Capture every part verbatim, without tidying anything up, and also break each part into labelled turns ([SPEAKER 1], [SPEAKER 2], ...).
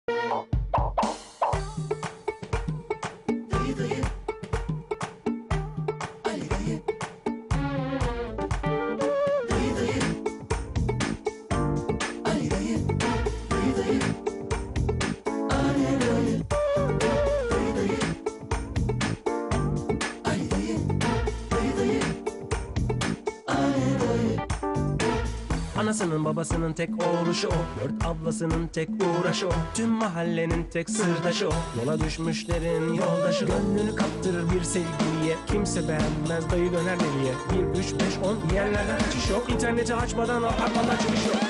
[SPEAKER 1] Anasının babasının tek oğluşu o, dört ablasının tek uğraşı o, tüm mahallenin tek sırdaşı o, yola düşmüşlerin yoldaşı. Gönlünü kaptırır bir sevgiliye, kimse beğenmez dayı döner deliye. Bir, üç, beş, on yerlerden kaçış yok, interneti açmadan apartmandan çıkış yok.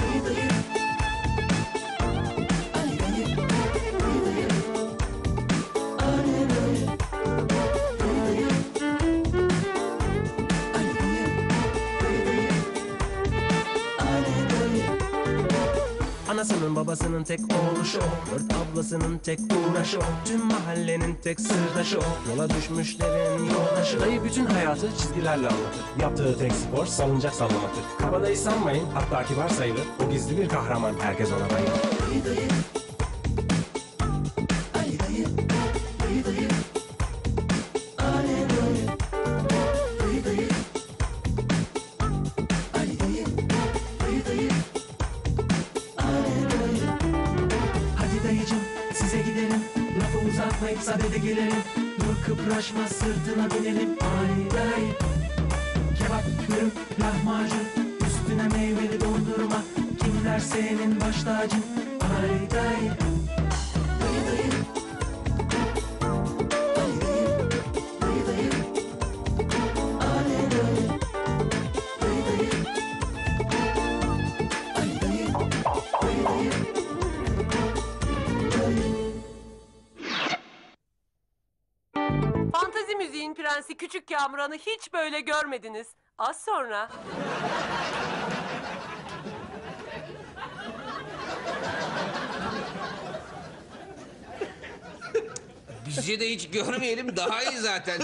[SPEAKER 1] Anasının babasının tek oğluşu o, dört ablasının tek uğraşı o, tüm mahallenin tek sırdaşı o, yola düşmüşlerin yoldaşı. Dayı bütün hayatı çizgilerle anlatır, yaptığı tek spor salıncak sallamaktır. Kabadayı sanmayın, hatta kibar sayılır, o gizli bir kahraman, herkes ona bayılır. Dayı dayı, Ali dayı, dayı dayı, Ale dayı, dayı dayı, Ali dayı, dayı dayı. Dayıcım size gidelim, lafı uzatmayıp sadede gelelim. Dur kıpraşma sırtına binelim, ay day. Kebap, dürüm, lahmacun, üstüne meyveli dondurma. Kimler senin baş tacın, ay day. Dayı dayı, dayı dayı, dayı dayı, ale dayı, dayı dayı, ali dayı, dayı dayı.
[SPEAKER 2] Fantezi müziğin prensi Küçük Kamuran'ı hiç böyle görmediniz. Az sonra.
[SPEAKER 3] Bizce de hiç görmeyelim, daha iyi zaten.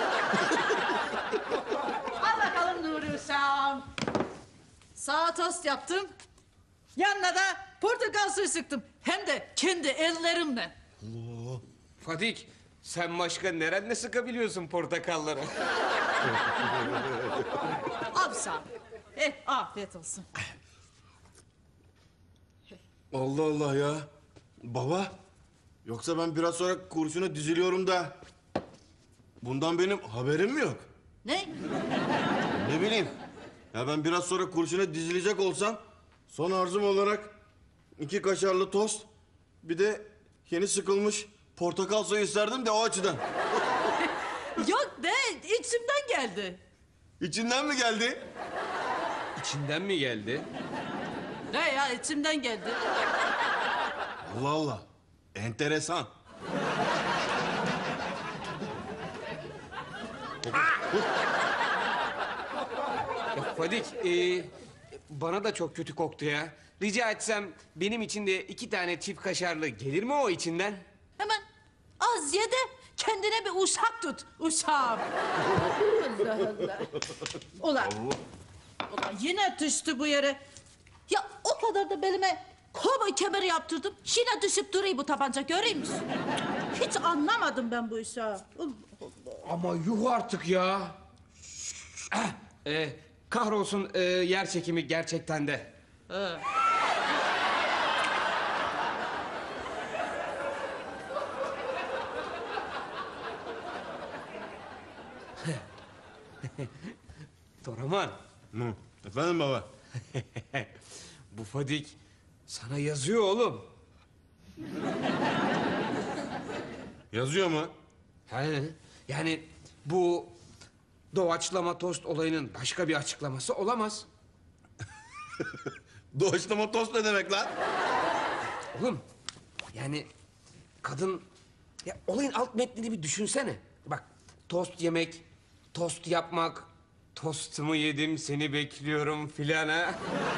[SPEAKER 4] Al bakalım Nuri Hüsam. Sağa tost yaptım. Yanına da portakal suyu sıktım. Hem de kendi ellerimle.
[SPEAKER 3] Fadik, sen başka nerenle sıkabiliyorsun portakalları?
[SPEAKER 4] Al Hüsam. Eh, afiyet olsun.
[SPEAKER 5] Allah Allah ya. Baba, yoksa ben biraz sonra kurşuna diziliyorum da bundan benim haberim mi yok?
[SPEAKER 4] Ne?
[SPEAKER 5] Ne bileyim. Ya ben biraz sonra kurşuna dizilecek olsam son arzum olarak iki kaşarlı tost, bir de yeni sıkılmış portakal suyu isterdim de o açıdan.
[SPEAKER 4] Yok de içimden geldi.
[SPEAKER 5] İçinden mi geldi?
[SPEAKER 3] İçinden mi geldi?
[SPEAKER 4] Ne ya içimden geldi.
[SPEAKER 5] Allah Allah. Enteresan.
[SPEAKER 3] Ya Fadik, e, bana da çok kötü koktu ya. Rica etsem benim için de iki tane çift kaşarlı gelir mi o içinden?
[SPEAKER 4] Hemen az ye de kendine bir uşak tut. Uşağım. Allah Allah. Ulan. Ulan yine düştü bu yere. Ya o kadar da belime kovboy kemeri yaptırdım. Yine düşüp duruyor bu tabanca, görüyor musun? Hiç anlamadım ben bu işi. Allah Allah.
[SPEAKER 3] Ama yuh artık ya. Eh, e, kahrolsun e, yer çekimi gerçekten de.
[SPEAKER 4] Ha.
[SPEAKER 3] Toraman.
[SPEAKER 5] Hı. Efendim baba?
[SPEAKER 3] Bu Fadik sana yazıyor oğlum.
[SPEAKER 5] Yazıyor mu?
[SPEAKER 3] He, yani bu doğaçlama tost olayının başka bir açıklaması olamaz.
[SPEAKER 5] Doğaçlama tost ne demek lan?
[SPEAKER 3] Oğlum yani kadın, ya olayın alt metnini bir düşünsene. Bak, tost yemek, tost yapmak, tostumu yedim seni bekliyorum filan ha.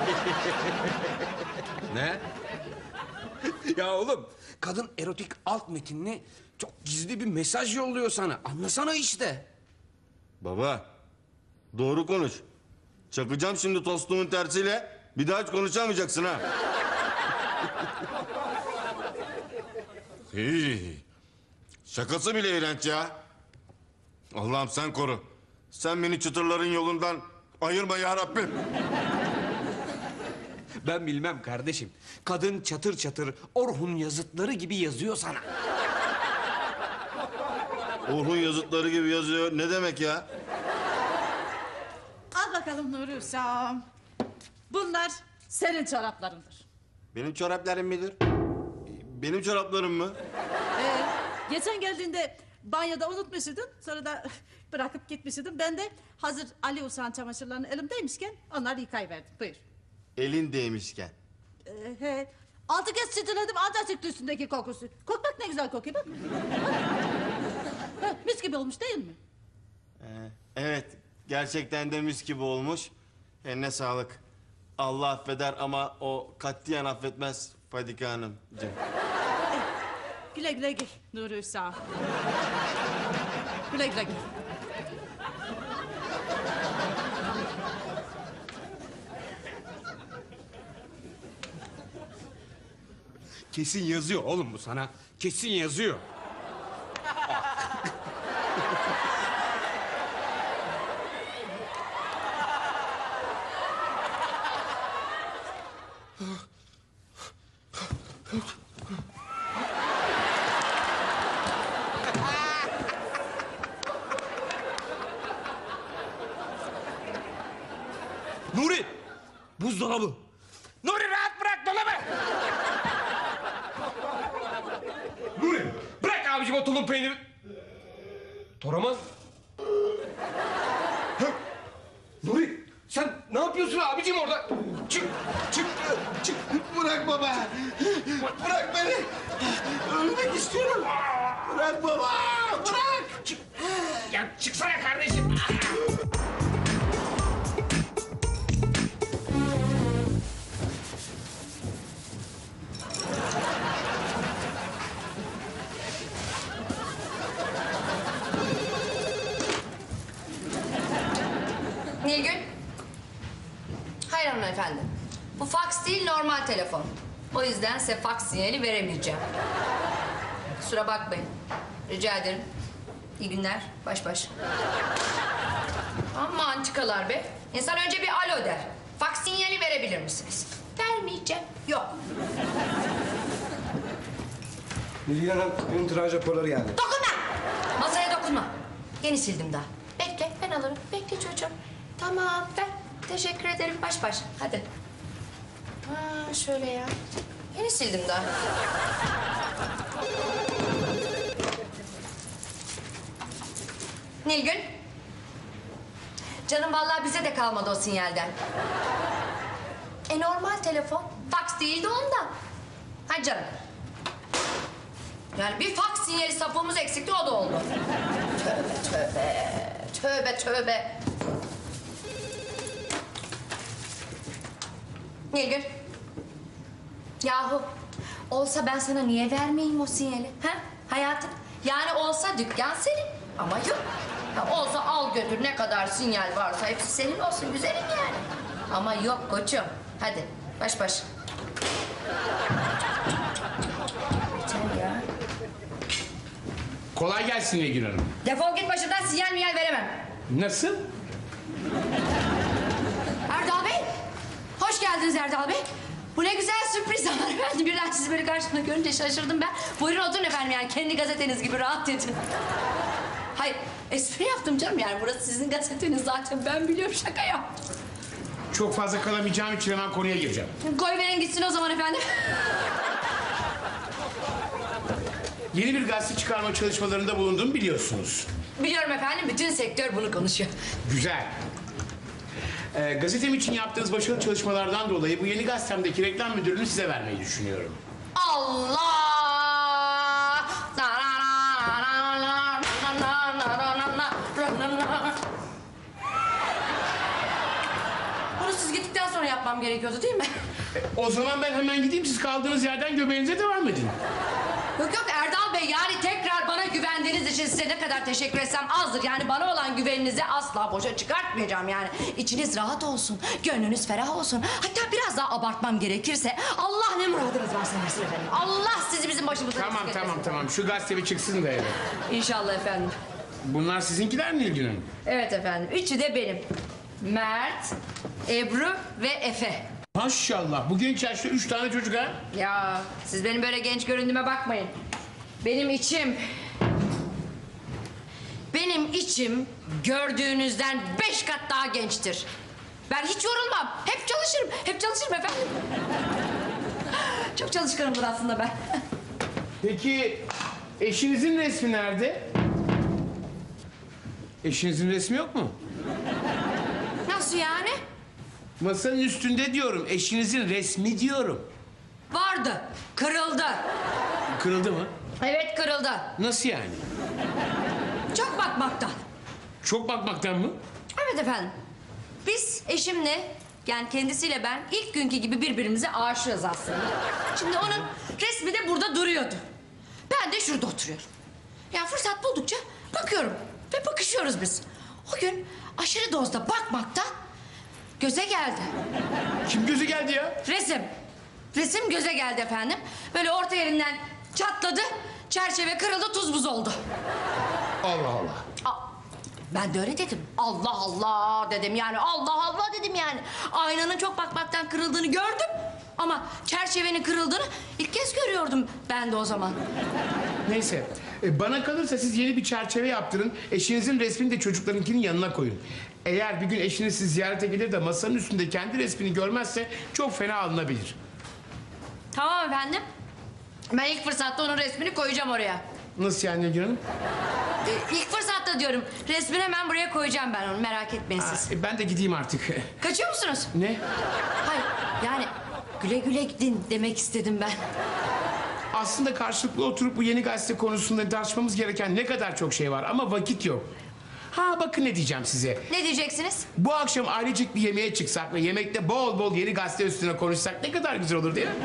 [SPEAKER 5] Ne?
[SPEAKER 3] Ya oğlum, kadın erotik alt metinli çok gizli bir mesaj yolluyor sana. Anlasana işte.
[SPEAKER 5] Baba, doğru konuş. Çakacağım şimdi tostumun tersiyle. Bir daha hiç konuşamayacaksın ha. Hii. Şakası bile iğrenç ya. Allah'ım sen koru. Sen beni çıtırların yolundan ayırma ya Rabbim.
[SPEAKER 3] Ben bilmem kardeşim. Kadın çatır çatır Orhun yazıtları gibi yazıyor sana.
[SPEAKER 5] Orhun yazıtları gibi yazıyor. Ne demek ya?
[SPEAKER 4] Al bakalım Nuri Hüsam. Bunlar senin çoraplarındır.
[SPEAKER 5] Benim çoraplarım mıdır? Benim çoraplarım mı?
[SPEAKER 4] Ee, geçen geldiğinde banyoda unutmuşydun. Sonra da bırakıp gitmişydin. Ben de hazır Ali Hüsam çamaşırlarının elimdeymişken onları yıkayıverdim. Buyur.
[SPEAKER 5] Elin değmişken.
[SPEAKER 4] Ee, he. Altı kez çitiledim ancak çıktı üstündeki kokusu. Kokmak ne güzel kokuyor bak. Ha, mis gibi olmuş değil mi?
[SPEAKER 5] Ee, evet, gerçekten de mis gibi olmuş. Eline sağlık. Allah affeder ama o katiyen affetmez Fadike Hanımcığım.
[SPEAKER 4] Güle güle giy Nuri Hüsam. Güle güle giy.
[SPEAKER 3] Kesin yazıyor oğlum bu sana. Kesin yazıyor. Nuri! Buzdolabı! Nuri rahat bırak dolabı! Nuri! Bırak abicim o tulum peyniri! Toraman! Hı? Nuri! Sen ne yapıyorsun abicim orada? Çık! Çık! Çık!
[SPEAKER 5] Bırak baba! Bırak beni! Ölmek istiyorum! Bırak baba! Bırak!
[SPEAKER 3] Çık! Ya çıksana kardeşim!
[SPEAKER 6] Nilgün. Hayır hanımefendi. Bu faks değil, normal telefon. O yüzden size faks sinyali veremeyeceğim. Kusura bakmayın. Rica ederim. İyi günler. Baş baş. Ama antikalar be. İnsan önce bir alo der. Faks sinyali verebilir misiniz? Vermeyeceğim. Yok.
[SPEAKER 1] Nilgün Hanım, benim tıraş raporları geldi.
[SPEAKER 6] Dokunma! Masaya dokunma. Yeni sildim daha. Bekle, ben alırım. Bekle çocuğum. Tamam, ver. Teşekkür ederim. Baş baş. Hadi. Ha, şöyle ya. Yeni sildim daha. Nilgün. Canım vallahi bize de kalmadı o sinyalden. E normal telefon. Faks değildi ondan. Hadi canım. Yani bir faks sinyali sapığımız eksikti, o da oldu. Tövbe tövbe. Tövbe tövbe. Nilgün. Yahu olsa ben sana niye vermeyeyim o sinyali? Ha? Hayatım. Yani olsa dükkan senin ama yok. Ya olsa al götür, ne kadar sinyal varsa hepsi senin olsun güzelim yani. Ama yok koçum. Hadi baş baş. Yeter ya.
[SPEAKER 7] Kolay gelsin Nilgün Hanım.
[SPEAKER 6] Defol git başımdan, sinyal minyal veremem.
[SPEAKER 7] Nasıl?
[SPEAKER 6] Erdal Bey. Hoş geldiniz Erdal Bey. Bu ne güzel sürpriz ama efendim. Birden sizi böyle karşımda görünce şaşırdım ben. Buyurun oturun efendim, yani kendi gazeteniz gibi rahat edin. Hayır, espri yaptım canım, yani burası sizin gazeteniz zaten, ben biliyorum, şaka yaptım.
[SPEAKER 7] Çok fazla kalamayacağım için hemen konuya gireceğim.
[SPEAKER 6] Koy verin gitsin o zaman efendim.
[SPEAKER 7] Yeni bir gazete çıkarma çalışmalarında bulunduğumu biliyorsunuz.
[SPEAKER 6] Biliyorum efendim, bütün sektör bunu konuşuyor.
[SPEAKER 7] Güzel. Ee, gazetem için yaptığınız başarılı çalışmalardan dolayı bu yeni gazetemdeki reklam müdürlüğünü size vermeyi düşünüyorum.
[SPEAKER 6] Allah! Bunu siz gittikten sonra yapmam gerekiyordu değil mi?
[SPEAKER 7] O zaman ben hemen gideyim, siz kaldığınız yerden göbeğinize devam edin.
[SPEAKER 6] Yok yok Erdal Bey, yani tekrar bana güvendiğiniz için size size ne kadar teşekkür etsem azdır. Yani bana olan güveninizi asla boşa çıkartmayacağım yani. İçiniz rahat olsun, gönlünüz ferah olsun. Hatta biraz daha abartmam gerekirse Allah ne muradınız varsa versin efendim. Allah sizi bizim başımıza
[SPEAKER 7] Tamam
[SPEAKER 6] eksik
[SPEAKER 7] tamam
[SPEAKER 6] etmesin.
[SPEAKER 7] tamam şu gazete bir çıksın da eve.
[SPEAKER 6] İnşallah efendim.
[SPEAKER 7] Bunlar sizinkiler mi Nilgün Hanım?
[SPEAKER 6] Evet efendim. Üçü de benim. Mert, Ebru ve Efe.
[SPEAKER 7] Maşallah bu genç yaşta üç tane çocuk ha.
[SPEAKER 6] Ya siz benim böyle genç göründüğüme bakmayın. Benim içim... Benim içim gördüğünüzden beş kat daha gençtir. Ben hiç yorulmam. Hep çalışırım. Hep çalışırım efendim. Çok çalışkanımdır aslında ben.
[SPEAKER 7] Peki eşinizin resmi nerede? Eşinizin resmi yok mu?
[SPEAKER 6] Nasıl yani?
[SPEAKER 7] Masanın üstünde diyorum. Eşinizin resmi diyorum.
[SPEAKER 6] Vardı. Kırıldı.
[SPEAKER 7] Kırıldı mı?
[SPEAKER 6] Evet kırıldı.
[SPEAKER 7] Nasıl yani?
[SPEAKER 6] Çok bakmaktan.
[SPEAKER 7] Çok bakmaktan mı?
[SPEAKER 6] Evet efendim. Biz eşimle yani kendisiyle ben ilk günkü gibi birbirimize aşığız aslında. Şimdi onun resmi de burada duruyordu. Ben de şurada oturuyorum. Ya fırsat buldukça bakıyorum ve bakışıyoruz biz. O gün aşırı dozda bakmaktan göze geldi.
[SPEAKER 7] Kim gözü geldi ya?
[SPEAKER 6] Resim. Resim göze geldi efendim. Böyle orta yerinden çatladı. Çerçeve kırıldı, tuz buz oldu.
[SPEAKER 7] Allah Allah.
[SPEAKER 6] Aa, ben de öyle dedim. Allah Allah dedim yani. Allah Allah dedim yani. Aynanın çok bakmaktan kırıldığını gördüm. Ama çerçevenin kırıldığını ilk kez görüyordum ben de o zaman.
[SPEAKER 7] Neyse. e, Bana kalırsa siz yeni bir çerçeve yaptırın. Eşinizin resmini de çocuklarınkinin yanına koyun. Eğer bir gün eşiniz sizi ziyarete gelir de masanın üstünde kendi resmini görmezse çok fena alınabilir.
[SPEAKER 6] Tamam efendim. Ben ilk fırsatta onun resmini koyacağım oraya.
[SPEAKER 7] Nasıl yani Nilgün Hanım?
[SPEAKER 6] Ee, ilk fırsatta diyorum. Resmini hemen buraya koyacağım ben onu. Merak etmeyin siz.
[SPEAKER 7] E, Ben de gideyim artık.
[SPEAKER 6] Kaçıyor musunuz?
[SPEAKER 7] Ne?
[SPEAKER 6] Hayır yani güle güle gidin demek istedim ben.
[SPEAKER 7] Aslında karşılıklı oturup bu yeni gazete konusunda tartışmamız gereken ne kadar çok şey var ama vakit yok. Ha bakın ne diyeceğim size.
[SPEAKER 6] Ne diyeceksiniz?
[SPEAKER 7] Bu akşam ailecek bir yemeğe çıksak ve yemekte bol bol yeni gazete üstüne konuşsak ne kadar güzel olur değil mi?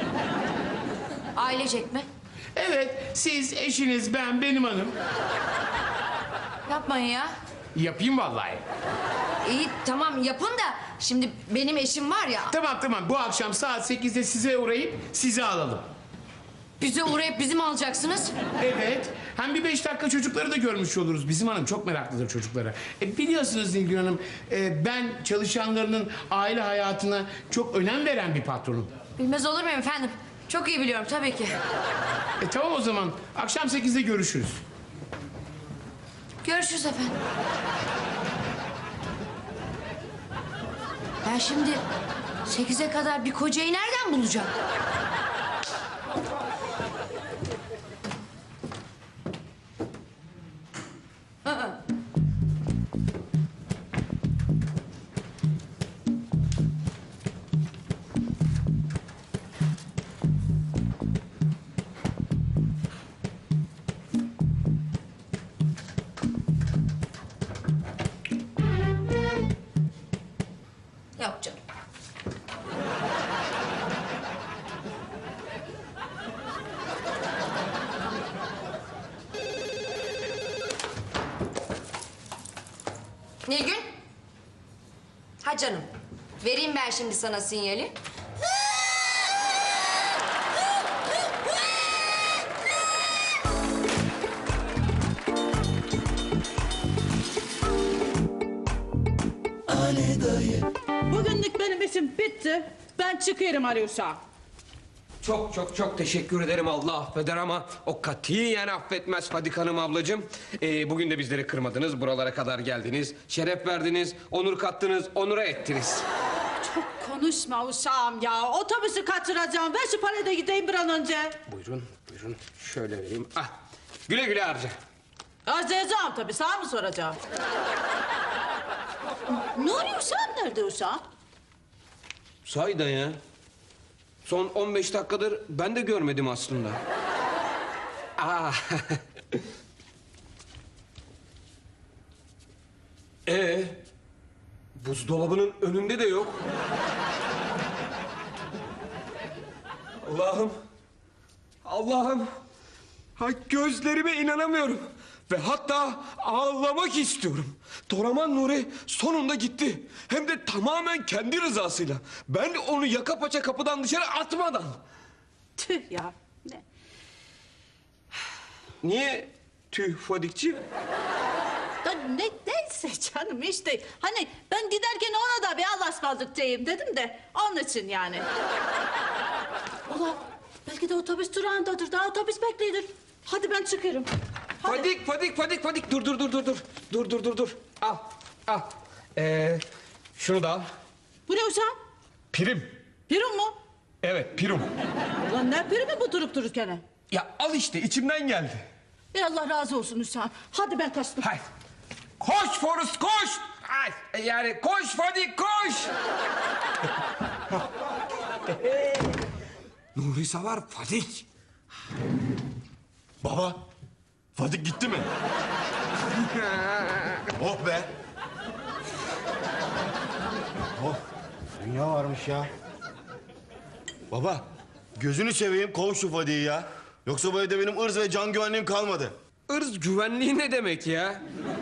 [SPEAKER 6] Ailecek mi?
[SPEAKER 7] Evet, siz, eşiniz, ben, benim hanım.
[SPEAKER 6] Yapmayın ya.
[SPEAKER 7] Yapayım vallahi.
[SPEAKER 6] İyi tamam yapın da şimdi benim eşim var ya.
[SPEAKER 7] Tamam tamam, bu akşam saat sekizde size uğrayıp sizi alalım.
[SPEAKER 6] Bize uğrayıp bizi mi alacaksınız?
[SPEAKER 7] Evet, hem bir beş dakika çocukları da görmüş oluruz. Bizim hanım çok meraklıdır çocuklara. E, biliyorsunuz Nilgün Hanım, e, ben çalışanlarının aile hayatına çok önem veren bir patronum.
[SPEAKER 6] Bilmez olur muyum efendim? Çok iyi biliyorum tabii ki.
[SPEAKER 7] E tamam o zaman, akşam sekizde görüşürüz.
[SPEAKER 6] Görüşürüz efendim. Ben şimdi sekize kadar bir kocayı nereden bulacağım? Yok canım. Nilgün. Ha canım. Vereyim ben şimdi sana sinyali.
[SPEAKER 4] Bugünlük benim işim bitti. Ben çıkıyorum Ali Uşağım.
[SPEAKER 3] Çok çok çok teşekkür ederim, Allah affeder ama o katiyen affetmez Fadik Hanım ablacığım. Ee, bugün de bizleri kırmadınız, buralara kadar geldiniz. Şeref verdiniz, onur kattınız, onura ettiniz.
[SPEAKER 4] Çok konuşma uşağım ya. Otobüsü kaçıracağım. Ver şu parayı da gideyim bir an önce.
[SPEAKER 3] Buyurun, buyurun. Şöyle vereyim. Ah, güle güle harca.
[SPEAKER 4] Harcayacağım tabii. Sana mı soracağım? Ne oluyor uşağım? Nerede uşağım?
[SPEAKER 3] Sahiden ya. Son on beş dakikadır ben de görmedim aslında. Aa. Ee, buzdolabının önünde de yok. Allah'ım. Allah'ım. Ha, gözlerime inanamıyorum. Ve hatta ağlamak istiyorum. Toraman Nuri sonunda gitti. Hem de tamamen kendi rızasıyla. Ben onu yaka paça kapıdan dışarı atmadan.
[SPEAKER 4] Tüh ya. Ne?
[SPEAKER 3] Niye tüh Fadikciğim?
[SPEAKER 4] Da ne, neyse canım işte. Hani ben giderken ona da bir Allah'a ısmarladık diyeyim dedim de. Onun için yani. Ulan belki de otobüs durağındadır. Daha otobüs bekliyordur. Hadi ben çıkıyorum. Hadi.
[SPEAKER 3] Fadik, Fadik, Fadik, Fadik. Dur, dur, dur, dur, dur. Dur, dur, dur, dur. Al, al. Ee, şunu da al.
[SPEAKER 4] Bu ne uşağım?
[SPEAKER 3] Prim.
[SPEAKER 4] Pirum mu?
[SPEAKER 3] Evet, prim.
[SPEAKER 4] Ulan ne primi bu durup dururken?
[SPEAKER 3] Ya al işte, içimden geldi.
[SPEAKER 4] Ey Allah razı olsun uşağım. Hadi ben kaçtım.
[SPEAKER 3] Hayır. Koş Forrest, koş. Ay, yani koş Fadik, koş. Nuri Savar, Fadik.
[SPEAKER 5] Baba, Fadik gitti mi? Oh be. Oh, dünya varmış ya. Baba, gözünü seveyim kov şu Fadik'i ya. Yoksa bu evde benim ırz ve can güvenliğim kalmadı.
[SPEAKER 3] Irz güvenliği ne demek ya?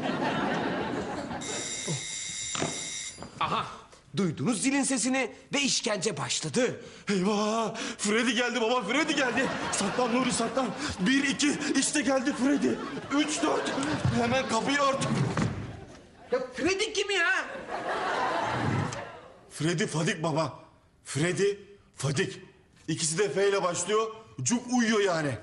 [SPEAKER 3] Aha, duydunuz zilin sesini ve işkence başladı.
[SPEAKER 5] Eyvah! Freddy geldi baba, Freddy geldi. Saklan Nuri saklan. Bir, iki, işte geldi Freddy. Üç, dört. Hemen kapıyı ört.
[SPEAKER 3] Ya Freddy kim ya?
[SPEAKER 5] Freddy Fadik baba. Freddy Fadik. İkisi de F ile başlıyor. Cuk uyuyor yani.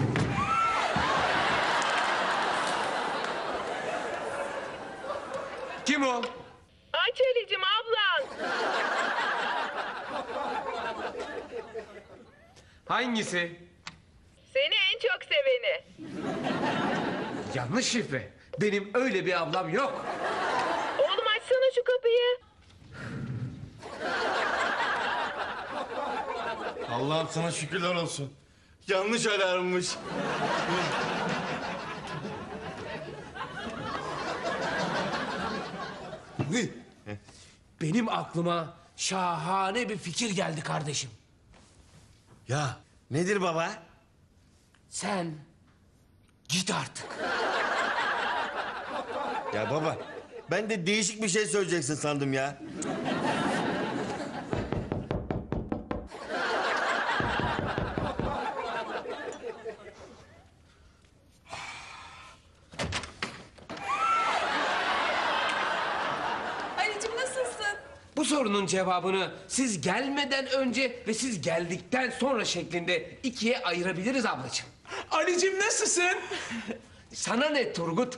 [SPEAKER 3] Kim o?
[SPEAKER 8] Aç Ali'cim ablan.
[SPEAKER 3] Hangisi?
[SPEAKER 8] Seni en çok seveni.
[SPEAKER 3] Yanlış şifre. Benim öyle bir ablam yok.
[SPEAKER 8] Oğlum açsana şu kapıyı.
[SPEAKER 5] Allah'ım sana şükürler olsun. Yanlış alarmmış.
[SPEAKER 3] Benim aklıma şahane bir fikir geldi kardeşim.
[SPEAKER 5] Ya nedir baba?
[SPEAKER 3] Sen git artık.
[SPEAKER 5] Ya baba ben de değişik bir şey söyleyeceksin sandım ya.
[SPEAKER 2] Ali'cim nasılsın?
[SPEAKER 3] Bu sorunun cevabını siz gelmeden önce ve siz geldikten sonra şeklinde ikiye ayırabiliriz ablacığım. Ali'cim nasılsın? Sana ne Turgut?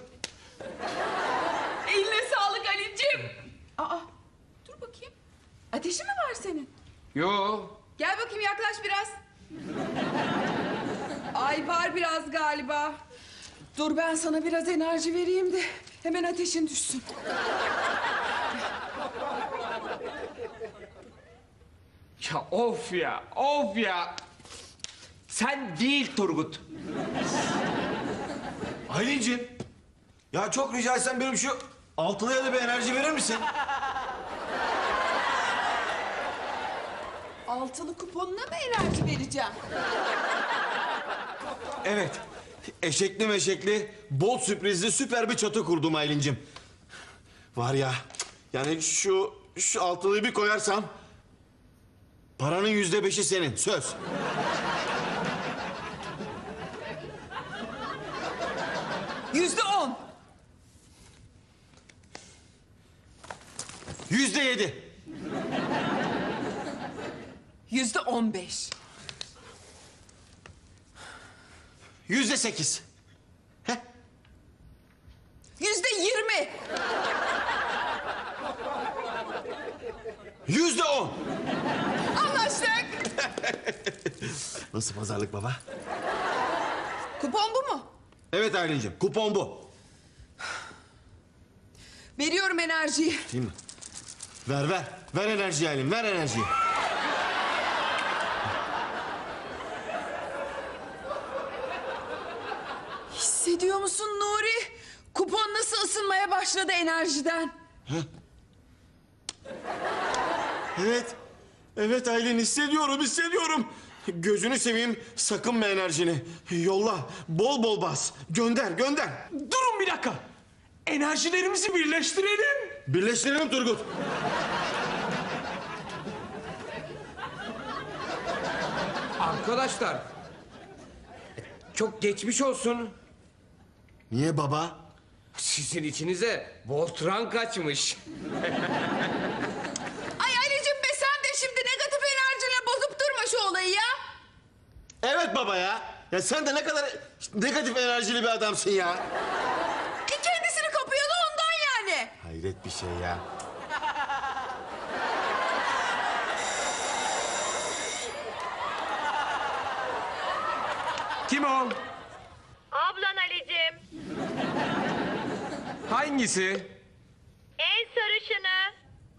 [SPEAKER 2] Eline sağlık Ali'cim. Aa, dur bakayım. Ateşi mi var senin?
[SPEAKER 3] Yo.
[SPEAKER 2] Gel bakayım yaklaş biraz. Ay var biraz galiba. Dur ben sana biraz enerji vereyim de hemen ateşin düşsün.
[SPEAKER 3] Ya of ya, of ya. Sen değil Turgut.
[SPEAKER 5] Aylin'cim. Ya çok rica etsem benim şu altılıya da bir enerji verir misin?
[SPEAKER 2] Altılı kuponuna mı enerji vereceğim?
[SPEAKER 5] Evet. Eşekli meşekli, bol sürprizli süper bir çatı kurdum Aylin'cim. Var ya, yani şu şu altılıyı bir koyarsam... paranın yüzde beşi senin, söz.
[SPEAKER 2] Yüzde on.
[SPEAKER 5] Yüzde yedi.
[SPEAKER 2] Yüzde on beş.
[SPEAKER 5] Yüzde sekiz. Heh.
[SPEAKER 2] Yüzde yirmi.
[SPEAKER 5] Yüzde on.
[SPEAKER 2] Anlaştık.
[SPEAKER 5] Nasıl pazarlık baba?
[SPEAKER 2] Kupon bu mu?
[SPEAKER 5] Evet Aylin'cim, kupon bu.
[SPEAKER 2] Veriyorum enerjiyi.
[SPEAKER 5] Değil mi? Ver ver. Ver enerjiyi Aylin, ver enerjiyi.
[SPEAKER 2] Hissediyor musun Nuri? Kupon nasıl ısınmaya başladı enerjiden?
[SPEAKER 5] Evet. Evet Aylin, hissediyorum, hissediyorum. Gözünü seveyim, sakınma enerjini. Yolla, bol bol bas. Gönder, gönder.
[SPEAKER 1] Durun bir dakika. Enerjilerimizi birleştirelim.
[SPEAKER 5] Birleştirelim Turgut.
[SPEAKER 3] Arkadaşlar, çok geçmiş olsun.
[SPEAKER 5] Niye baba?
[SPEAKER 3] Sizin içinize Voltran kaçmış.
[SPEAKER 2] Ay Ali'cim be sen de şimdi negatif enerjiyle bozup durma şu olayı ya.
[SPEAKER 5] Evet baba ya. Ya sen de ne kadar negatif enerjili bir adamsın ya.
[SPEAKER 2] Ki kendisini kapıyor da ondan yani.
[SPEAKER 5] Hayret bir şey ya.
[SPEAKER 1] Kim o?
[SPEAKER 8] Ablan Ali'cim.
[SPEAKER 1] Hangisi?
[SPEAKER 8] En sarışını.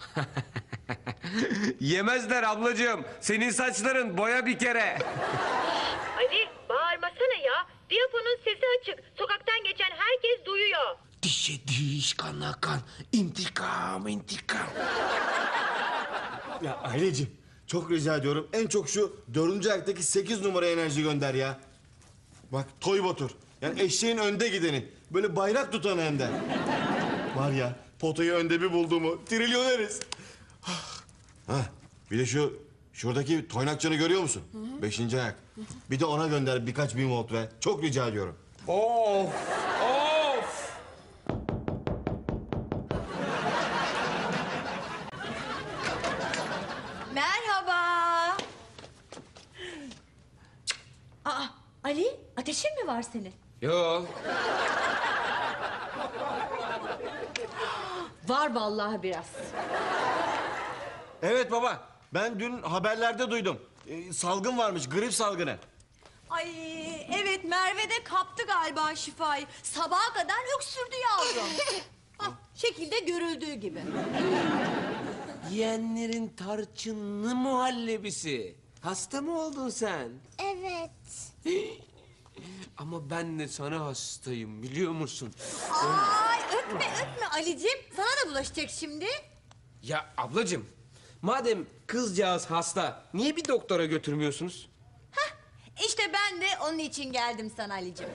[SPEAKER 1] Yemezler ablacığım. Senin saçların boya bir kere.
[SPEAKER 8] Ali bağırmasana ya. Diyafonun sesi açık. Sokaktan geçen herkes duyuyor.
[SPEAKER 3] Dişe diş, kana kan. İntikam, intikam.
[SPEAKER 5] Ya Ailecim, çok rica ediyorum. En çok şu dördüncü ayaktaki sekiz numara enerji gönder ya. Bak toy botur. Yani eşeğin önde gideni. Böyle bayrak tutanı hem de. Var ya, potayı önde bir bulduğumu trilyoneriz. Ha, bir de şu şuradaki toynakçanı görüyor musun? Beşinci ayak. Bir de ona gönder birkaç bin volt ve çok rica ediyorum.
[SPEAKER 3] Of, of.
[SPEAKER 4] Merhaba. Aa, Ali, ateşin mi var senin?
[SPEAKER 3] Yo,
[SPEAKER 4] Var vallahi biraz.
[SPEAKER 5] Evet baba, ben dün haberlerde duydum. Ee, salgın varmış, grip salgını.
[SPEAKER 9] Ay evet Merve de kaptı galiba şifayı. Sabaha kadar öksürdü yavrum. Hah, şekilde görüldüğü gibi.
[SPEAKER 3] yeğenlerin tarçınlı muhallebisi. Hasta mı oldun sen?
[SPEAKER 10] Evet.
[SPEAKER 3] Ama ben de sana hastayım biliyor musun?
[SPEAKER 9] Ay öpme öpme Ali'cim. Sana da bulaşacak şimdi.
[SPEAKER 3] Ya ablacığım, madem kızcağız hasta, niye bir doktora götürmüyorsunuz?
[SPEAKER 9] İşte ben de onun için geldim sana Ali'cim.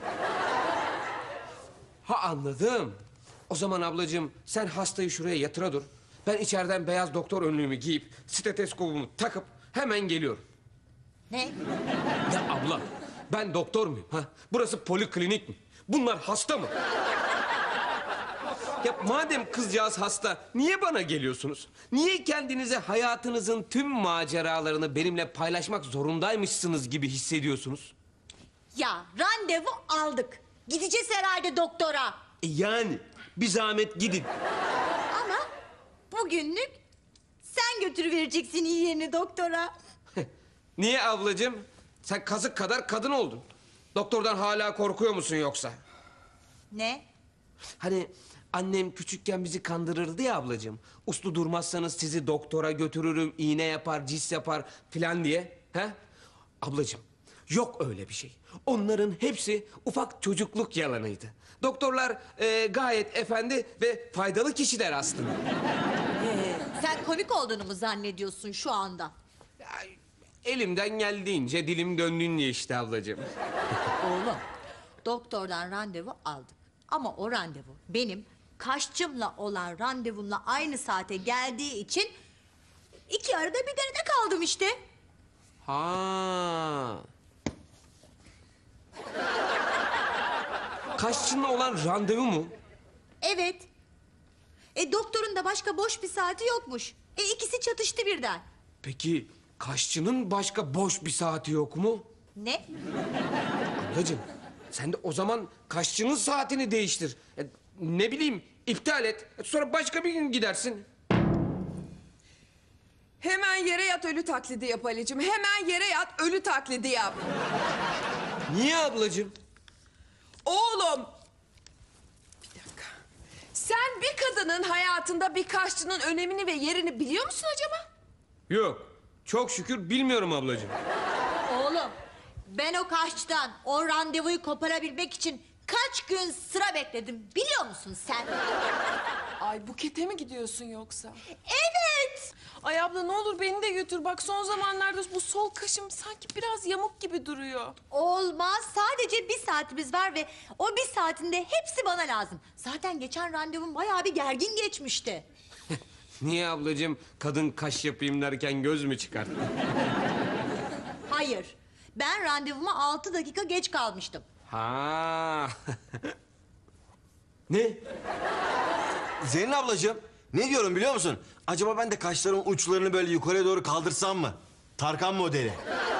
[SPEAKER 3] Ha anladım. O zaman ablacığım sen hastayı şuraya yatıra dur. Ben içeriden beyaz doktor önlüğümü giyip stetoskopumu takıp hemen geliyorum.
[SPEAKER 9] Ne?
[SPEAKER 3] Ya abla ben doktor muyum ha? Burası poliklinik mi? Bunlar hasta mı? Ya madem kızcağız hasta niye bana geliyorsunuz? Niye kendinize hayatınızın tüm maceralarını benimle paylaşmak zorundaymışsınız gibi hissediyorsunuz?
[SPEAKER 9] Ya randevu aldık. Gideceğiz herhalde doktora.
[SPEAKER 3] E yani bir zahmet gidin.
[SPEAKER 9] Ama bugünlük sen götürüvereceksin yeğeni doktora.
[SPEAKER 3] Niye ablacığım? Sen kazık kadar kadın oldun. Doktordan hala korkuyor musun yoksa?
[SPEAKER 9] Ne?
[SPEAKER 3] Hani annem küçükken bizi kandırırdı ya ablacığım. Uslu durmazsanız sizi doktora götürürüm, iğne yapar, cis yapar filan diye. He? Ablacığım yok öyle bir şey. Onların hepsi ufak çocukluk yalanıydı. Doktorlar e, gayet efendi ve faydalı kişiler aslında.
[SPEAKER 9] Sen komik olduğunu mu zannediyorsun şu anda?
[SPEAKER 3] Ya, elimden geldiğince dilim döndüğünce işte ablacığım.
[SPEAKER 9] Oğlum, doktordan randevu aldık. Ama o randevu benim kaşçımla olan randevumla aynı saate geldiği için iki arada bir derede kaldım işte.
[SPEAKER 3] Ha. Kaşçınla olan randevu mu?
[SPEAKER 9] Evet. E doktorun da başka boş bir saati yokmuş. E ikisi çatıştı birden.
[SPEAKER 3] Peki kaşçının başka boş bir saati yok mu?
[SPEAKER 9] Ne?
[SPEAKER 3] Ablacığım sen de o zaman kaşçının saatini değiştir. E, ne bileyim iptal et. E, sonra başka bir gün gidersin.
[SPEAKER 2] Hemen yere yat ölü taklidi yap Ali'cim. Hemen yere yat ölü taklidi yap.
[SPEAKER 3] Niye ablacığım?
[SPEAKER 2] Oğlum. Bir dakika. Sen bir kadının hayatında bir kaşçının önemini ve yerini biliyor musun acaba?
[SPEAKER 3] Yok. Çok şükür bilmiyorum ablacığım.
[SPEAKER 9] Oğlum, ben o kaşçıdan o randevuyu koparabilmek için kaç gün sıra bekledim biliyor musun sen?
[SPEAKER 2] Ay Buket'e mi gidiyorsun yoksa?
[SPEAKER 9] Evet.
[SPEAKER 2] Ay abla ne olur beni de götür. Bak son zamanlarda bu sol kaşım sanki biraz yamuk gibi duruyor.
[SPEAKER 9] Olmaz. Sadece bir saatimiz var ve o bir saatinde hepsi bana lazım. Zaten geçen randevum bayağı bir gergin geçmişti.
[SPEAKER 3] Niye ablacığım kadın kaş yapayım derken göz mü çıkarttı?
[SPEAKER 9] Hayır. Ben randevuma altı dakika geç kalmıştım.
[SPEAKER 3] Ha. Ne?
[SPEAKER 5] Zerrin ablacığım, ne diyorum biliyor musun? Acaba ben de kaşlarımın uçlarını böyle yukarıya doğru kaldırsam mı? Tarkan modeli.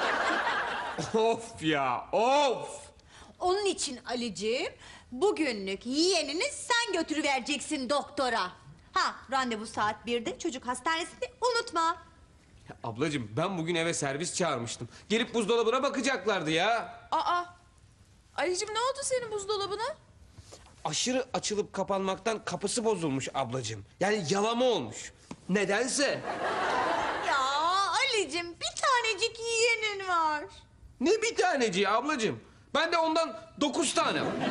[SPEAKER 3] Of ya, of!
[SPEAKER 9] Onun için Ali'ciğim bugünlük yeğenini sen götürüvereceksin doktora. Ha, randevu saat birde çocuk hastanesinde, unutma.
[SPEAKER 3] Ya ablacığım ben bugün eve servis çağırmıştım. Gelip buzdolabına bakacaklardı ya.
[SPEAKER 2] Aa. Ali'cim ne oldu senin buzdolabına?
[SPEAKER 3] Aşırı açılıp kapanmaktan kapısı bozulmuş ablacığım. Yani yalama olmuş. Nedense.
[SPEAKER 9] Ya Ali'ciğim bir tanecik yeğenin var.
[SPEAKER 3] Ne bir taneciği ablacığım? Ben de ondan dokuz tane var.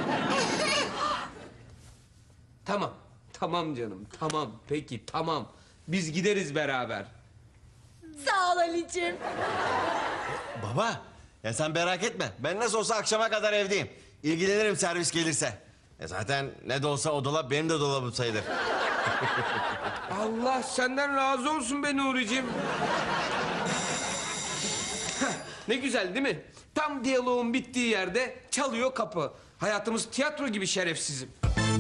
[SPEAKER 3] Tamam. Tamam canım. Tamam. Peki tamam. Biz gideriz beraber.
[SPEAKER 9] Sağ ol Ali'ciğim.
[SPEAKER 5] Baba, ya sen merak etme. Ben nasıl olsa akşama kadar evdeyim. İlgilenirim servis gelirse. E zaten ne de olsa o dolap benim de dolabım sayılır.
[SPEAKER 3] Allah senden razı olsun be Nuri'cim. Heh, ne güzel değil mi? Tam diyaloğun bittiği yerde çalıyor kapı. Hayatımız tiyatro gibi şerefsizim.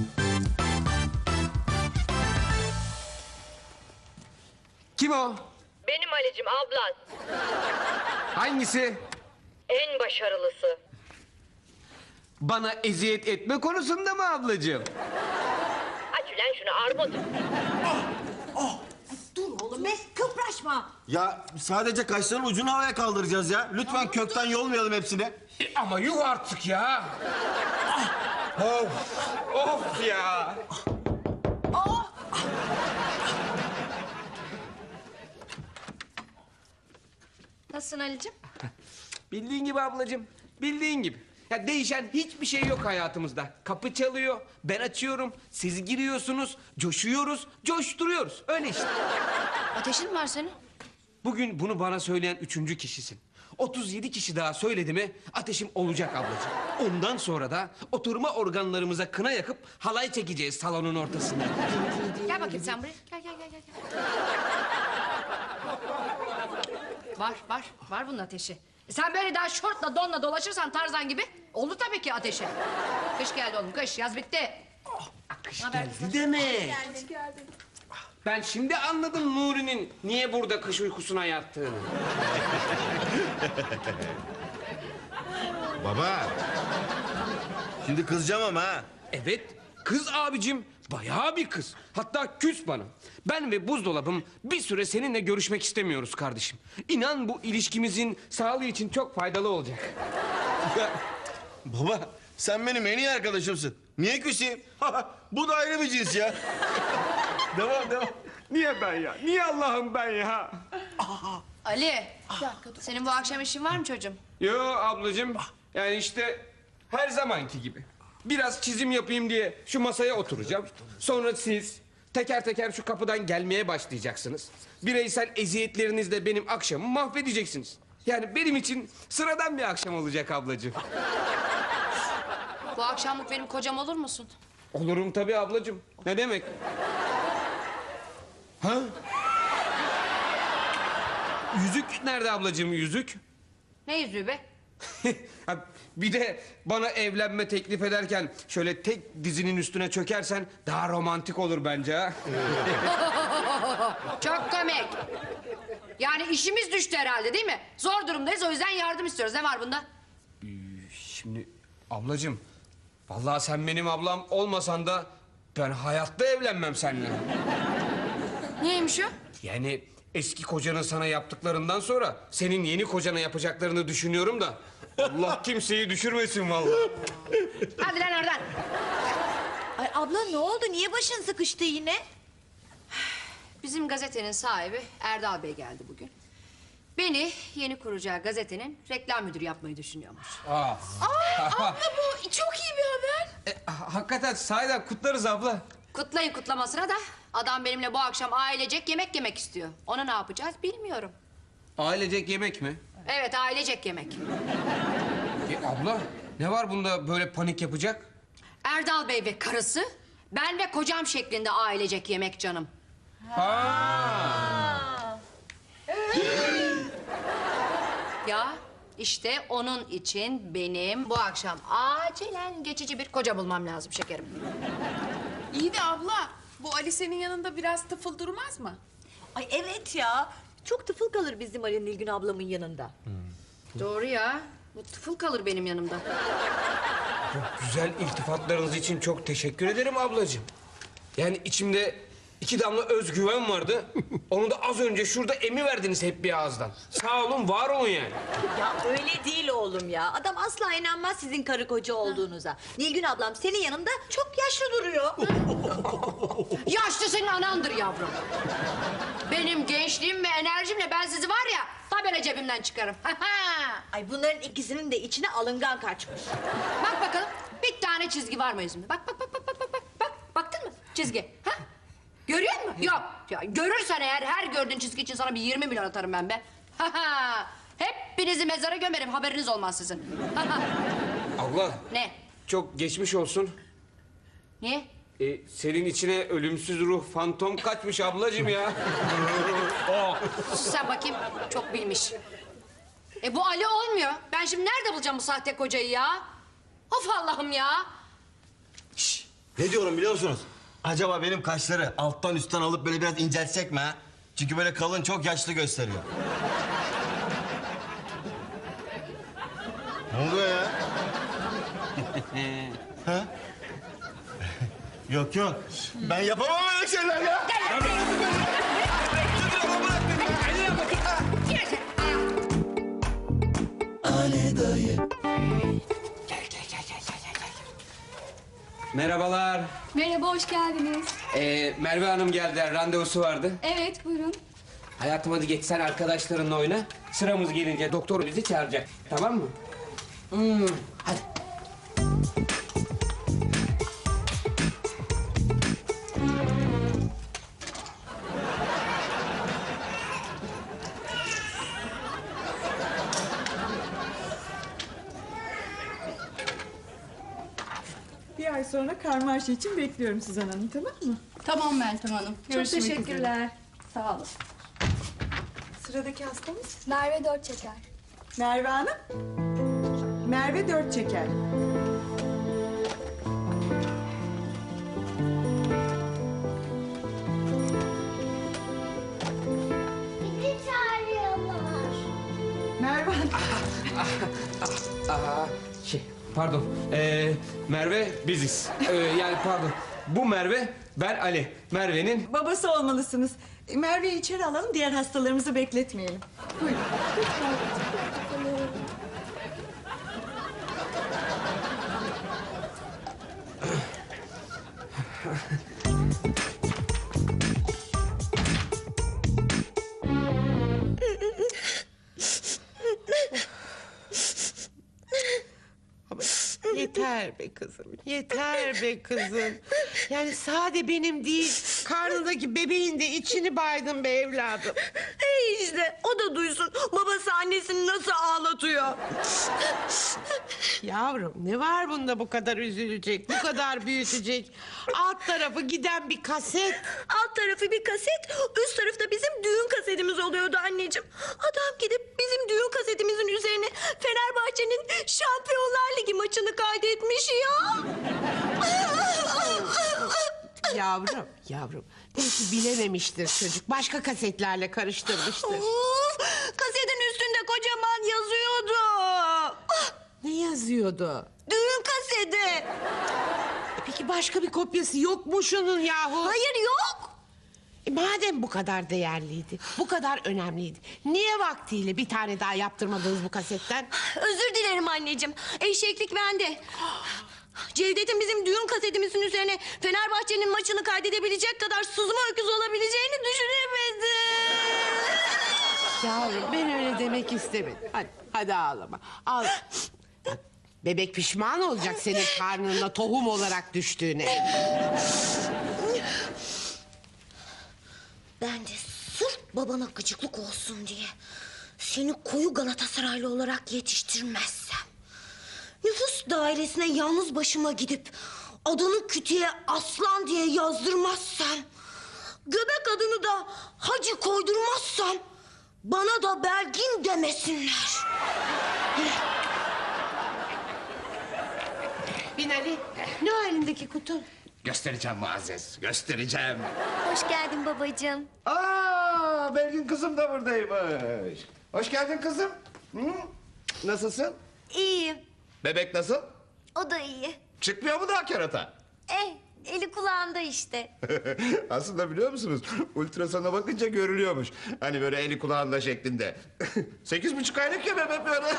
[SPEAKER 3] Kim o?
[SPEAKER 8] Benim Ali'cim, ablan.
[SPEAKER 3] Hangisi?
[SPEAKER 8] En başarılısı.
[SPEAKER 3] Bana eziyet etme konusunda mı ablacığım?
[SPEAKER 8] Aç ulan şunu armut.
[SPEAKER 9] Dur oğlum be, kıpraşma.
[SPEAKER 5] Ya sadece kaşların ucunu havaya kaldıracağız ya. Lütfen kökten yolmayalım hepsini.
[SPEAKER 3] E, ama yuh artık ya. Of, of ya.
[SPEAKER 6] Nasılsın Ali'cim?
[SPEAKER 3] Bildiğin gibi ablacığım, bildiğin gibi. Ya değişen hiçbir şey yok hayatımızda. Kapı çalıyor, ben açıyorum, siz giriyorsunuz, coşuyoruz, coşturuyoruz. Öyle işte.
[SPEAKER 6] Ateşin mi var senin?
[SPEAKER 3] Bugün bunu bana söyleyen üçüncü kişisin. otuz yedi kişi daha söyledi mi ateşim olacak ablacığım. Ondan sonra da oturma organlarımıza kına yakıp halay çekeceğiz salonun ortasında.
[SPEAKER 6] Gel bakayım sen buraya. Gel gel gel gel. gel. Var var var bunun ateşi. E sen böyle daha şortla donla dolaşırsan Tarzan gibi olur tabii ki ateşi. Kış geldi oğlum kış yaz bitti.
[SPEAKER 3] Kış
[SPEAKER 6] Haber
[SPEAKER 3] geldi demek. Ben şimdi anladım Nuri'nin niye burada kış uykusuna yattığını.
[SPEAKER 5] Baba. Şimdi kızacağım ama ha.
[SPEAKER 3] Evet, kız abicim. Bayağı bir kız. Hatta küs bana. Ben ve buzdolabım bir süre seninle görüşmek istemiyoruz kardeşim. İnan bu ilişkimizin sağlığı için çok faydalı olacak.
[SPEAKER 5] Baba, sen benim en iyi arkadaşımsın. Niye küseyim? Bu da ayrı bir cins ya. Devam, devam.
[SPEAKER 3] Niye ben ya? Niye Allah'ım ben ya?
[SPEAKER 6] Ali. Senin bu akşam işin var mı çocuğum?
[SPEAKER 3] Yo ablacığım. Yani işte her zamanki gibi. Biraz çizim yapayım diye şu masaya oturacağım. Sonra siz teker teker şu kapıdan gelmeye başlayacaksınız. Bireysel eziyetlerinizle benim akşamımı mahvedeceksiniz. Yani benim için sıradan bir akşam olacak ablacığım.
[SPEAKER 6] Bu akşamlık benim kocam olur musun?
[SPEAKER 3] Olurum tabii ablacığım. Ne demek? Ha? Yüzük nerede ablacığım yüzük?
[SPEAKER 6] Ne yüzüğü be?
[SPEAKER 3] Ha, bir de bana evlenme teklif ederken şöyle tek dizinin üstüne çökersen daha romantik olur bence ha.
[SPEAKER 6] Çok komik. Yani işimiz düştü herhalde değil mi? Zor durumdayız o yüzden yardım istiyoruz. Ne var bunda?
[SPEAKER 3] Şimdi ablacığım vallahi sen benim ablam olmasan da ben hayatta evlenmem seninle.
[SPEAKER 6] Neymiş o?
[SPEAKER 3] Yani eski kocanın sana yaptıklarından sonra senin yeni kocana yapacaklarını düşünüyorum da Allah kimseyi düşürmesin vallahi.
[SPEAKER 6] Hadi lan oradan.
[SPEAKER 9] Ay abla ne oldu? Niye başın sıkıştı yine?
[SPEAKER 6] Bizim gazetenin sahibi Erdal Bey geldi bugün. Beni yeni kuracağı gazetenin reklam müdürü yapmayı düşünüyormuş.
[SPEAKER 3] Aa.
[SPEAKER 2] Abla bu çok iyi bir haber.
[SPEAKER 3] E, ha- hakikaten sahiden kutlarız abla.
[SPEAKER 6] Kutlayın kutlamasına da Adam benimle bu akşam ailecek yemek yemek istiyor. Onu ne yapacağız bilmiyorum.
[SPEAKER 3] Ailecek yemek mi?
[SPEAKER 6] Evet, ailecek yemek.
[SPEAKER 3] E abla ne var bunda böyle panik yapacak?
[SPEAKER 6] Erdal Bey ve karısı, ben ve kocam şeklinde ailecek yemek canım. Ya işte onun için benim bu akşam acilen geçici bir koca bulmam lazım şekerim.
[SPEAKER 2] İyi de abla, bu Ali senin yanında biraz tıfıl durmaz mı?
[SPEAKER 9] Ay evet ya. Çok tıfıl kalır bizim Ali Nilgün ablamın yanında.
[SPEAKER 6] Doğru ya. Bu tıfıl kalır benim yanımda.
[SPEAKER 3] Güzel iltifatlarınız için çok teşekkür ederim ablacığım. Yani içimde iki damla özgüven vardı. Onu da az önce şurada emiverdiniz hep bir ağızdan. Sağ olun, var olun yani.
[SPEAKER 9] Ya öyle değil oğlum ya. Adam asla inanmaz sizin karı koca olduğunuza. Nilgün ablam senin yanında çok yaşlı duruyor.
[SPEAKER 6] Yaşlı senin anandır yavrum. Benim gençliğim ve enerjimle ben sizi var ya... ...tabela cebimden çıkarım.
[SPEAKER 9] Ay bunların ikisinin de içine alıngan kaçmış.
[SPEAKER 6] Bak bakalım, bir tane çizgi var mı yüzümde? Bak, bak, bak, bak, bak, bak, bak. Bak, baktın mı çizgi? Ha? Görüyor musun? Yok. Ya, görürsen eğer her gördüğün çizgi için sana bir yirmi milyon atarım ben be. Hepinizi mezara gömerim, haberiniz olmaz sizin.
[SPEAKER 3] Abla.
[SPEAKER 6] Ne?
[SPEAKER 3] Çok geçmiş olsun.
[SPEAKER 6] Niye?
[SPEAKER 3] Ee, senin içine ölümsüz ruh fantom kaçmış ablacığım ya. Oh.
[SPEAKER 6] Sen bakayım, çok bilmiş. E bu Ali olmuyor. Ben şimdi nerede bulacağım bu sahte kocayı ya? Of Allah'ım ya.
[SPEAKER 5] Şşş, ne diyorum biliyor musunuz? Acaba benim kaşları alttan üstten alıp böyle biraz inceltsek mi ha? Çünkü böyle kalın çok yaşlı gösteriyor. Ne oluyor ya? Ha? Yok yok. Ben yapamam öyle şeyler ya.
[SPEAKER 3] Merhabalar.
[SPEAKER 10] Merhaba, hoş geldiniz.
[SPEAKER 3] Ee, Merve Hanım geldi, randevusu vardı.
[SPEAKER 10] Evet, buyurun.
[SPEAKER 3] Hayatım hadi geç sen arkadaşlarınla oyna. Sıramız gelince doktor bizi çağıracak. Tamam mı? Hmm, hadi.
[SPEAKER 11] Bir ay sonra karmaşa için bekliyorum Suzan Hanım, tamam mı?
[SPEAKER 10] Tamam Meltem Hanım. Görüşmek
[SPEAKER 11] Çok
[SPEAKER 10] üzere.
[SPEAKER 11] teşekkürler.
[SPEAKER 10] Sağ olun.
[SPEAKER 11] Sıradaki hastamız
[SPEAKER 10] Merve dört çeker.
[SPEAKER 11] Merve Hanım. Merve dört çeker.
[SPEAKER 10] Bizi çağırıyorlar.
[SPEAKER 11] Merve Hanım.
[SPEAKER 3] Aa, şey, pardon. Ee, Merve biziz. Ee, yani pardon. Bu Merve, ben Ali. Merve'nin...
[SPEAKER 11] Babası olmalısınız. E, Merve'yi içeri alalım, diğer hastalarımızı bekletmeyelim. Buyurun.
[SPEAKER 12] Yeter be kızım, yeter be kızım. Yani sade benim değil, karnındaki bebeğin de içini baydın be evladım.
[SPEAKER 9] Hey işte o da duysun babası annesini nasıl ağlatıyor.
[SPEAKER 12] Yavrum ne var bunda bu kadar üzülecek, bu kadar büyütecek? Alt tarafı giden bir kaset.
[SPEAKER 9] Alt tarafı bir kaset, üst tarafta bizim düğün kasetimiz oluyordu anneciğim. Adam gidip bizim düğün kasetimizin üzerine Fenerbahçe'nin Şampiyonlar Ligi maçını kaydetmiş ya.
[SPEAKER 12] Yavrum, yavrum. Belki bilememiştir çocuk, başka kasetlerle karıştırmıştır.
[SPEAKER 9] Of, kasetin üstünde kocaman yazıyordu.
[SPEAKER 12] Ne yazıyordu?
[SPEAKER 9] Düğün kaseti.
[SPEAKER 12] E peki başka bir kopyası yok mu şunun yahu?
[SPEAKER 9] Hayır yok.
[SPEAKER 12] E madem bu kadar değerliydi, bu kadar önemliydi, niye vaktiyle bir tane daha yaptırmadınız bu kasetten?
[SPEAKER 9] Özür dilerim anneciğim. Eşeklik bende. Cevdet'in bizim düğün kasetimizin üzerine Fenerbahçe'nin maçını kaydedebilecek kadar suzma öküz olabileceğini düşünemedim.
[SPEAKER 12] Yavrum ben öyle demek istemedim. Hadi, hadi ağlama. Ağla. Bak, bebek pişman olacak senin karnına tohum olarak düştüğüne.
[SPEAKER 9] babana gıcıklık olsun diye seni koyu Galatasaraylı olarak yetiştirmezsem, nüfus dairesine yalnız başıma gidip adını kütüğe Aslan diye yazdırmazsam, göbek adını da Hacı koydurmazsam bana da Belgin demesinler.
[SPEAKER 12] Binali, ne o elindeki kutu?
[SPEAKER 13] Göstereceğim Muazzez, göstereceğim.
[SPEAKER 10] Hoş geldin babacığım.
[SPEAKER 13] Aa, Belgin kızım da buradaymış. Hoş geldin kızım. Hı? Nasılsın?
[SPEAKER 10] İyiyim.
[SPEAKER 13] Bebek nasıl?
[SPEAKER 10] O da iyi.
[SPEAKER 13] Çıkmıyor mu daha kerata?
[SPEAKER 10] Eh, eli kulağında işte.
[SPEAKER 13] Aslında biliyor musunuz? Ultrasona bakınca görülüyormuş. Hani böyle eli kulağında şeklinde. Sekiz buçuk aylık ya bebek böyle.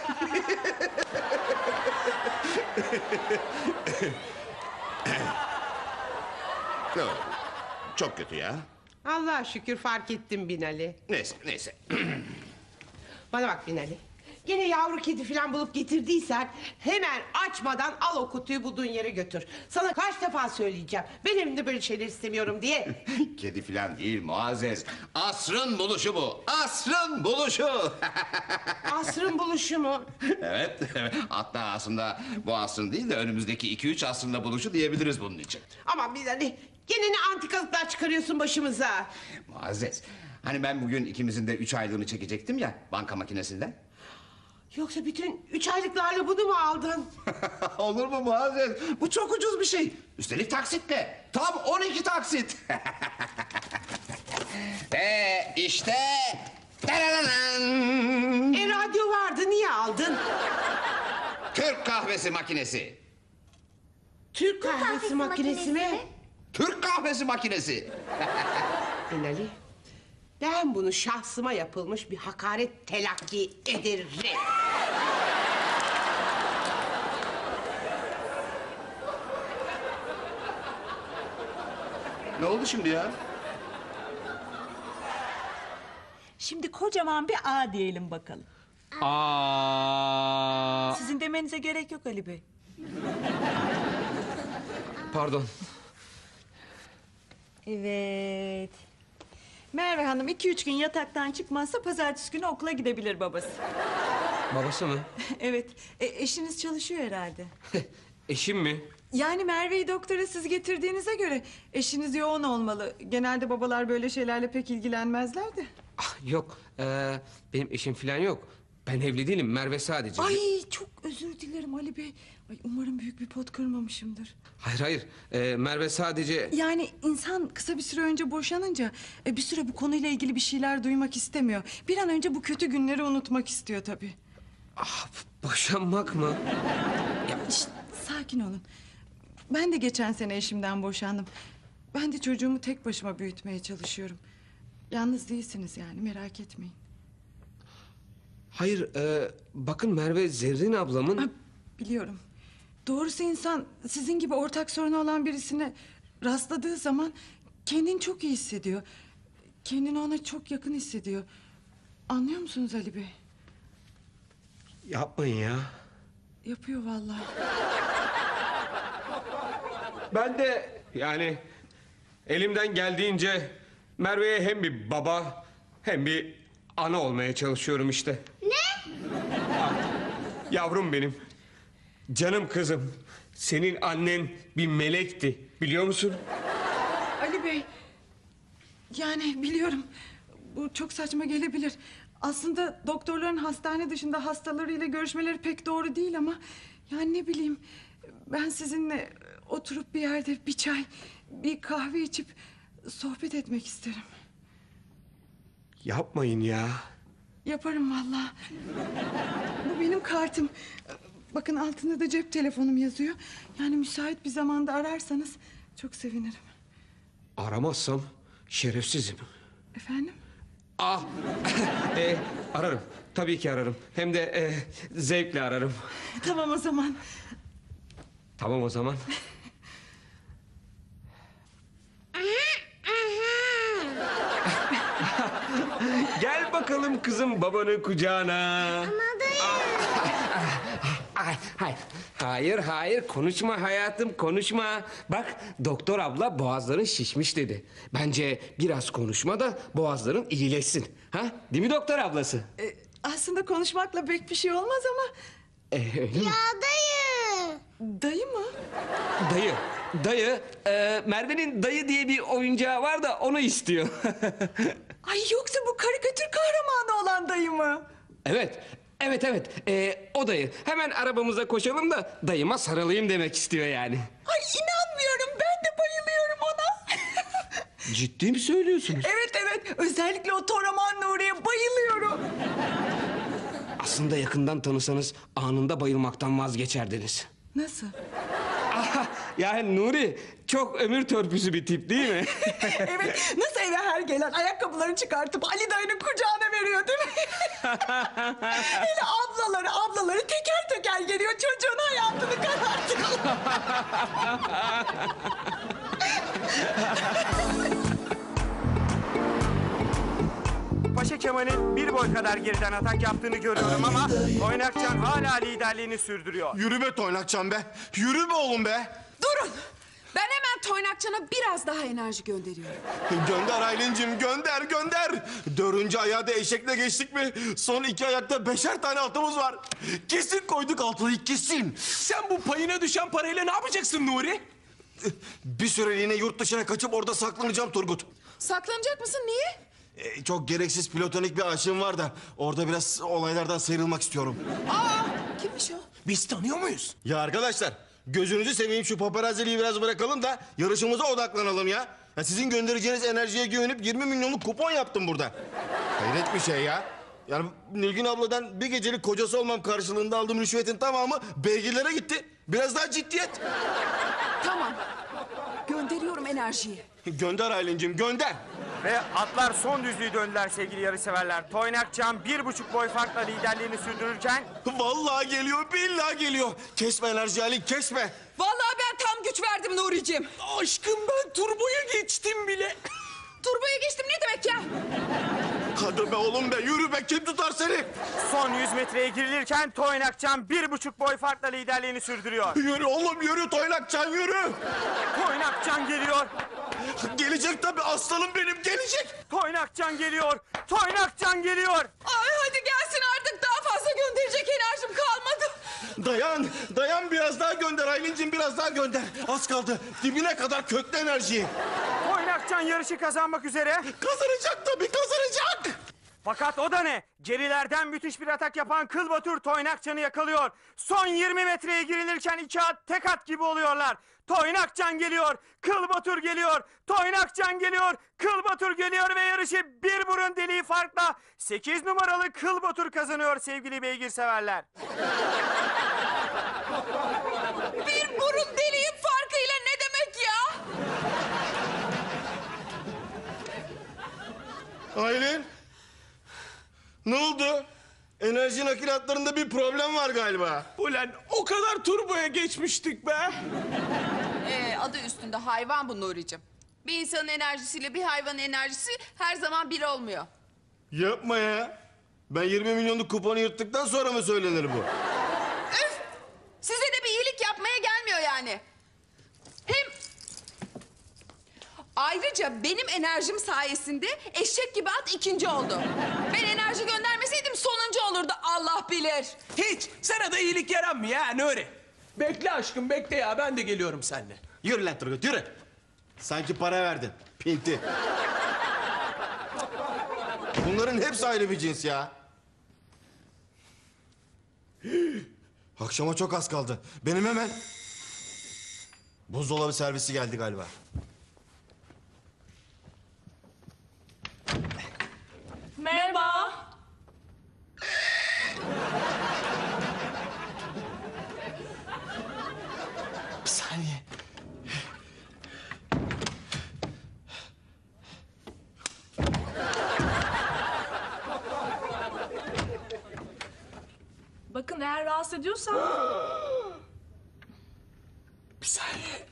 [SPEAKER 13] Ne oldu? Çok kötü ya.
[SPEAKER 12] Allah'a şükür fark ettim Binali.
[SPEAKER 13] Neyse, neyse.
[SPEAKER 12] Bana bak Binali. Gene yavru kedi falan bulup getirdiysen hemen açmadan al o kutuyu bulduğun yere götür. Sana kaç defa söyleyeceğim. Ben evimde böyle şeyler istemiyorum diye.
[SPEAKER 13] Kedi filan değil Muazzez. Asrın buluşu bu. Asrın buluşu.
[SPEAKER 12] Asrın buluşu mu?
[SPEAKER 13] Evet. Hatta aslında bu asrın değil de önümüzdeki iki üç asrında buluşu diyebiliriz bunun için.
[SPEAKER 12] Aman Binali, gene ne antikalıklar çıkarıyorsun başımıza.
[SPEAKER 13] Muazzez, hani ben bugün ikimizin de üç aylığını çekecektim ya banka makinesinden.
[SPEAKER 12] Yoksa bütün üç aylıklarla bunu mu aldın?
[SPEAKER 13] Olur mu Muazzez? Bu çok ucuz bir şey. Üstelik taksitle. Tam on iki taksit. Ve işte... Tarararan!
[SPEAKER 12] E radyo vardı, niye aldın?
[SPEAKER 13] Türk kahvesi makinesi.
[SPEAKER 12] Türk kahvesi,
[SPEAKER 10] kahvesi
[SPEAKER 12] makinesi,
[SPEAKER 10] makinesi
[SPEAKER 12] mi?
[SPEAKER 10] mi?
[SPEAKER 13] Türk kahvesi makinesi.
[SPEAKER 12] Binali, ben bunu şahsıma yapılmış bir hakaret telakki ederim.
[SPEAKER 13] Ne oldu şimdi ya?
[SPEAKER 11] Şimdi kocaman bir A diyelim bakalım.
[SPEAKER 1] Aa,
[SPEAKER 11] Sizin demenize gerek yok Ali Bey.
[SPEAKER 1] pardon.
[SPEAKER 11] Evet. Merve Hanım iki üç gün yataktan çıkmazsa pazartesi günü okula gidebilir babası.
[SPEAKER 1] Babası mı?
[SPEAKER 11] Evet. E, eşiniz çalışıyor herhalde.
[SPEAKER 1] Eşim mi?
[SPEAKER 11] Yani Merve'yi doktora siz getirdiğinize göre eşiniz yoğun olmalı. Genelde babalar böyle şeylerle pek ilgilenmezler de.
[SPEAKER 1] Ah, yok. Ee, benim eşim falan yok. Ben evli değilim. Merve sadece.
[SPEAKER 11] Ay çok özür dilerim Ali Bey. Ay, umarım büyük bir pot kırmamışımdır.
[SPEAKER 1] Hayır hayır. Ee, Merve sadece...
[SPEAKER 11] Yani insan kısa bir süre önce boşanınca e, bir süre bu konuyla ilgili bir şeyler duymak istemiyor. Bir an önce bu kötü günleri unutmak istiyor tabii.
[SPEAKER 1] Ah, boşanmak mı?
[SPEAKER 11] Ya, şişt, sakin olun. Ben de geçen sene eşimden boşandım. Ben de çocuğumu tek başıma büyütmeye çalışıyorum. Yalnız değilsiniz yani, merak etmeyin.
[SPEAKER 1] Hayır. E, bakın Merve Zerrin ablamın...
[SPEAKER 11] Ha, biliyorum. Doğrusu insan sizin gibi ortak sorunu olan birisine rastladığı zaman kendini çok iyi hissediyor. Kendini ona çok yakın hissediyor. Anlıyor musunuz Ali Bey?
[SPEAKER 1] Yapmayın ya.
[SPEAKER 11] Yapıyor vallahi.
[SPEAKER 1] Ben de yani elimden geldiğince Merve'ye hem bir baba hem bir ana olmaya çalışıyorum işte.
[SPEAKER 10] Ne?
[SPEAKER 1] Ah, yavrum benim. Canım kızım. Senin annen bir melekti. Biliyor musun?
[SPEAKER 11] Ali Bey, yani biliyorum bu çok saçma gelebilir. Aslında doktorların hastane dışında hastalarıyla görüşmeleri pek doğru değil ama... Yani ne bileyim, ben sizinle oturup bir yerde bir çay, bir kahve içip sohbet etmek isterim.
[SPEAKER 1] Yapmayın ya.
[SPEAKER 11] Yaparım vallahi. Bu benim kartım. Bakın altında da cep telefonum yazıyor. Yani müsait bir zamanda ararsanız çok sevinirim.
[SPEAKER 1] Aramazsam şerefsizim.
[SPEAKER 11] Efendim?
[SPEAKER 1] Ah, e, ararım. Tabii ki ararım. Hem de e, zevkle ararım.
[SPEAKER 11] Tamam o zaman.
[SPEAKER 1] Tamam o zaman. Gel bakalım kızım babanın kucağına.
[SPEAKER 10] Ama dayı.
[SPEAKER 1] Ay
[SPEAKER 3] Hayır, hayır, hayır, hayır. Konuşma hayatım, konuşma. Bak, doktor abla boğazların şişmiş dedi. Bence biraz konuşma da boğazların iyileşsin. Ha? Değil mi doktor ablası?
[SPEAKER 11] Ee, aslında konuşmakla pek bir şey olmaz ama...
[SPEAKER 3] Ee, öyle mi?
[SPEAKER 10] Dayı.
[SPEAKER 11] Dayı mı?
[SPEAKER 3] Dayı, dayı. e, Merve'nin dayı diye bir oyuncağı var da onu istiyor.
[SPEAKER 11] Ay yoksa bu karikatür kahramanı olan dayı mı?
[SPEAKER 3] Evet, evet, evet. Ee, o dayı. Hemen arabamıza koşalım da dayıma sarılayım demek istiyor yani.
[SPEAKER 11] Ay inanmıyorum, ben de bayılıyorum ona.
[SPEAKER 3] Ciddi mi söylüyorsunuz?
[SPEAKER 11] Evet evet, özellikle o Toraman Nuri'ye bayılıyorum.
[SPEAKER 3] Aslında yakından tanısanız anında bayılmaktan vazgeçerdiniz.
[SPEAKER 11] Nasıl?
[SPEAKER 3] Aha, yani Nuri çok ömür törpüsü bir tip değil mi?
[SPEAKER 11] Evet, nasıl eve her gelen ayakkabılarını çıkartıp Ali dayının kucağına veriyor değil mi? Hele ablaları ablaları teker teker geliyor, çocuğun hayatını karartıyor.
[SPEAKER 14] Paşa Kemal'in bir boy kadar geriden atak yaptığını görüyorum ama Toynakcan hala liderliğini sürdürüyor.
[SPEAKER 5] Yürü be Toynakcan be. Yürü be oğlum be.
[SPEAKER 2] Durun. Ben hemen Toynakcan'a biraz daha enerji gönderiyorum.
[SPEAKER 5] Gönder Aylin'cim gönder gönder. Dördüncü ayağı da eşekle geçtik mi? Son iki ayakta beşer tane atımız var. Kesin koyduk altını, kesin.
[SPEAKER 1] Sen bu payına düşen parayla ne yapacaksın Nuri?
[SPEAKER 5] Bir süreliğine yurt dışına kaçıp orada saklanacağım Turgut.
[SPEAKER 2] Saklanacak mısın? Niye?
[SPEAKER 5] Ee, çok gereksiz platonik bir aşığım var da orada biraz olaylardan sıyrılmak istiyorum.
[SPEAKER 2] Aa, kimmiş o?
[SPEAKER 1] Biz tanıyor muyuz?
[SPEAKER 5] Ya arkadaşlar gözünüzü seveyim, şu paparazziliği biraz bırakalım da yarışımıza odaklanalım ya. Ya sizin göndereceğiniz enerjiye güvenip yirmi milyonluk kupon yaptım burada. Hayret bir şey ya. Yani Nilgün abladan bir gecelik kocası olmam karşılığında aldığım rüşvetin tamamı beygirlere gitti. Biraz daha ciddiyet.
[SPEAKER 2] Tamam. Gönderiyorum enerjiyi.
[SPEAKER 5] Gönder Aylin'cim gönder.
[SPEAKER 14] Ve atlar son düzlüğü döndüler sevgili yarışseverler. Toynakcan bir buçuk boy farkla liderliğini sürdürürken...
[SPEAKER 5] Vallahi geliyor, billahi geliyor. Kesme enerji Aylin, kesme.
[SPEAKER 2] Vallahi ben tam güç verdim Nuri'cim.
[SPEAKER 1] Aşkım ben turboya geçtim bile.
[SPEAKER 2] Turboya geçtim ne demek ya?
[SPEAKER 5] Hadi be oğlum be, yürü be, kim tutar seni?
[SPEAKER 14] Son yüz metreye girilirken Toynakcan bir buçuk boy farkla liderliğini sürdürüyor.
[SPEAKER 5] Yürü oğlum yürü, Toynakcan yürü.
[SPEAKER 14] Toynakcan geliyor.
[SPEAKER 5] Gelecek tabii, aslanım benim, gelecek.
[SPEAKER 14] Toynakcan geliyor. Toynakcan geliyor.
[SPEAKER 2] Ay hadi gelsin artık, daha fazla gönderecek enerjim kalmadı.
[SPEAKER 5] Dayan, dayan, biraz daha gönder Aylin'cim, biraz daha gönder. Az kaldı, dibine kadar köklü enerjiyi.
[SPEAKER 14] Toynakcan yarışı kazanmak üzere.
[SPEAKER 5] Kazanacak tabii, kazanacak.
[SPEAKER 14] Fakat o da ne? Gerilerden müthiş bir atak yapan Kıl Batur Toynakcan'ı yakalıyor. Son yirmi metreye girilirken iki at tek at gibi oluyorlar. Toynakcan geliyor, Kıl Batur geliyor, Toynakcan geliyor, Kıl Batur geliyor ve yarışı bir burun deliği farkla sekiz numaralı Kıl Batur kazanıyor sevgili beygir severler.
[SPEAKER 2] Bir burun deliğin farkıyla ne demek ya?
[SPEAKER 5] Aylin, ne oldu? Enerji nakilatlarında bir problem var galiba.
[SPEAKER 1] Ulan o kadar turboya geçmiştik be.
[SPEAKER 2] Ee, adı üstünde hayvan bu Nuri'cim. Bir insanın enerjisiyle bir hayvanın enerjisi her zaman bir olmuyor.
[SPEAKER 5] Yapma ya. Ben yirmi milyonluk kuponu yırttıktan sonra mı söylenir bu?
[SPEAKER 2] Üf! Size de bir iyilik yapmaya gelmiyor yani. Hem... Ayrıca benim enerjim sayesinde eşek gibi at ikinci oldu. Ben enerji göndermeseydim sonuncu olurdu, Allah bilir.
[SPEAKER 1] Hiç sana da iyilik yaranmıyor ha Nuri. Bekle aşkım bekle ya, ben de geliyorum seninle.
[SPEAKER 5] Yürü lan Turgut, yürü. Sanki para verdin, pinti. Bunların hepsi ayrı bir cins ya. Akşama çok az kaldı. Benim hemen... buzdolabı servisi geldi galiba.
[SPEAKER 11] Merhaba.
[SPEAKER 5] Bir saniye.
[SPEAKER 11] Bakın eğer rahatsız ediyorsan...
[SPEAKER 1] Bir saniye.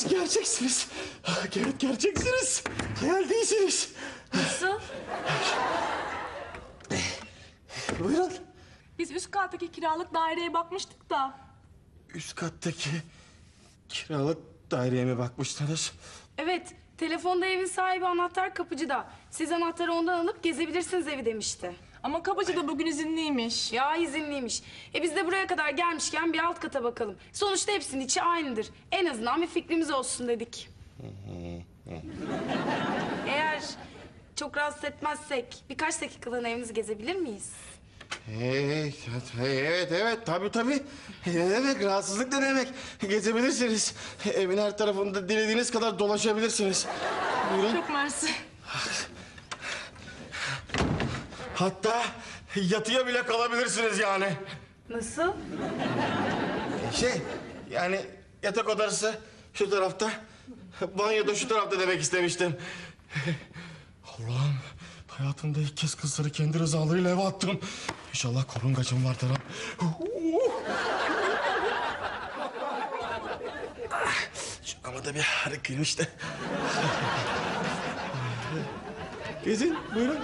[SPEAKER 5] Siz gerçeksiniz. Evet gerçeksiniz. Hayal değilsiniz.
[SPEAKER 15] Nasıl?
[SPEAKER 5] Buyurun.
[SPEAKER 15] Biz üst kattaki kiralık daireye bakmıştık da.
[SPEAKER 5] Üst kattaki kiralık daireye mi bakmıştınız?
[SPEAKER 15] Evet, telefonda evin sahibi anahtar kapıcıda. Siz anahtarı ondan alıp gezebilirsiniz evi demişti. Ama kapıcı da bugün izinliymiş. Ya izinliymiş. E biz de buraya kadar gelmişken bir alt kata bakalım. Sonuçta hepsinin içi aynıdır. En azından bir fikrimiz olsun dedik. Eğer çok rahatsız etmezsek birkaç dakikalığına evinizi gezebilir miyiz?
[SPEAKER 5] Evet, evet, evet, tabii tabii. Ne demek, rahatsızlık ne demek? Gezebilirsiniz. Evin her tarafında dilediğiniz kadar dolaşabilirsiniz. Buyurun.
[SPEAKER 15] Çok mersi.
[SPEAKER 5] Hatta yatıya bile kalabilirsiniz yani.
[SPEAKER 15] Nasıl?
[SPEAKER 5] Şey, yani yatak odası şu tarafta, banyo da şu tarafta demek istemiştim. Allah'ım, hayatımda ilk kez kızları kendi rızalarıyla eve attım. İnşallah korungacım vardır ha. Şakama da bir harika girmiş de. Gezin, buyurun.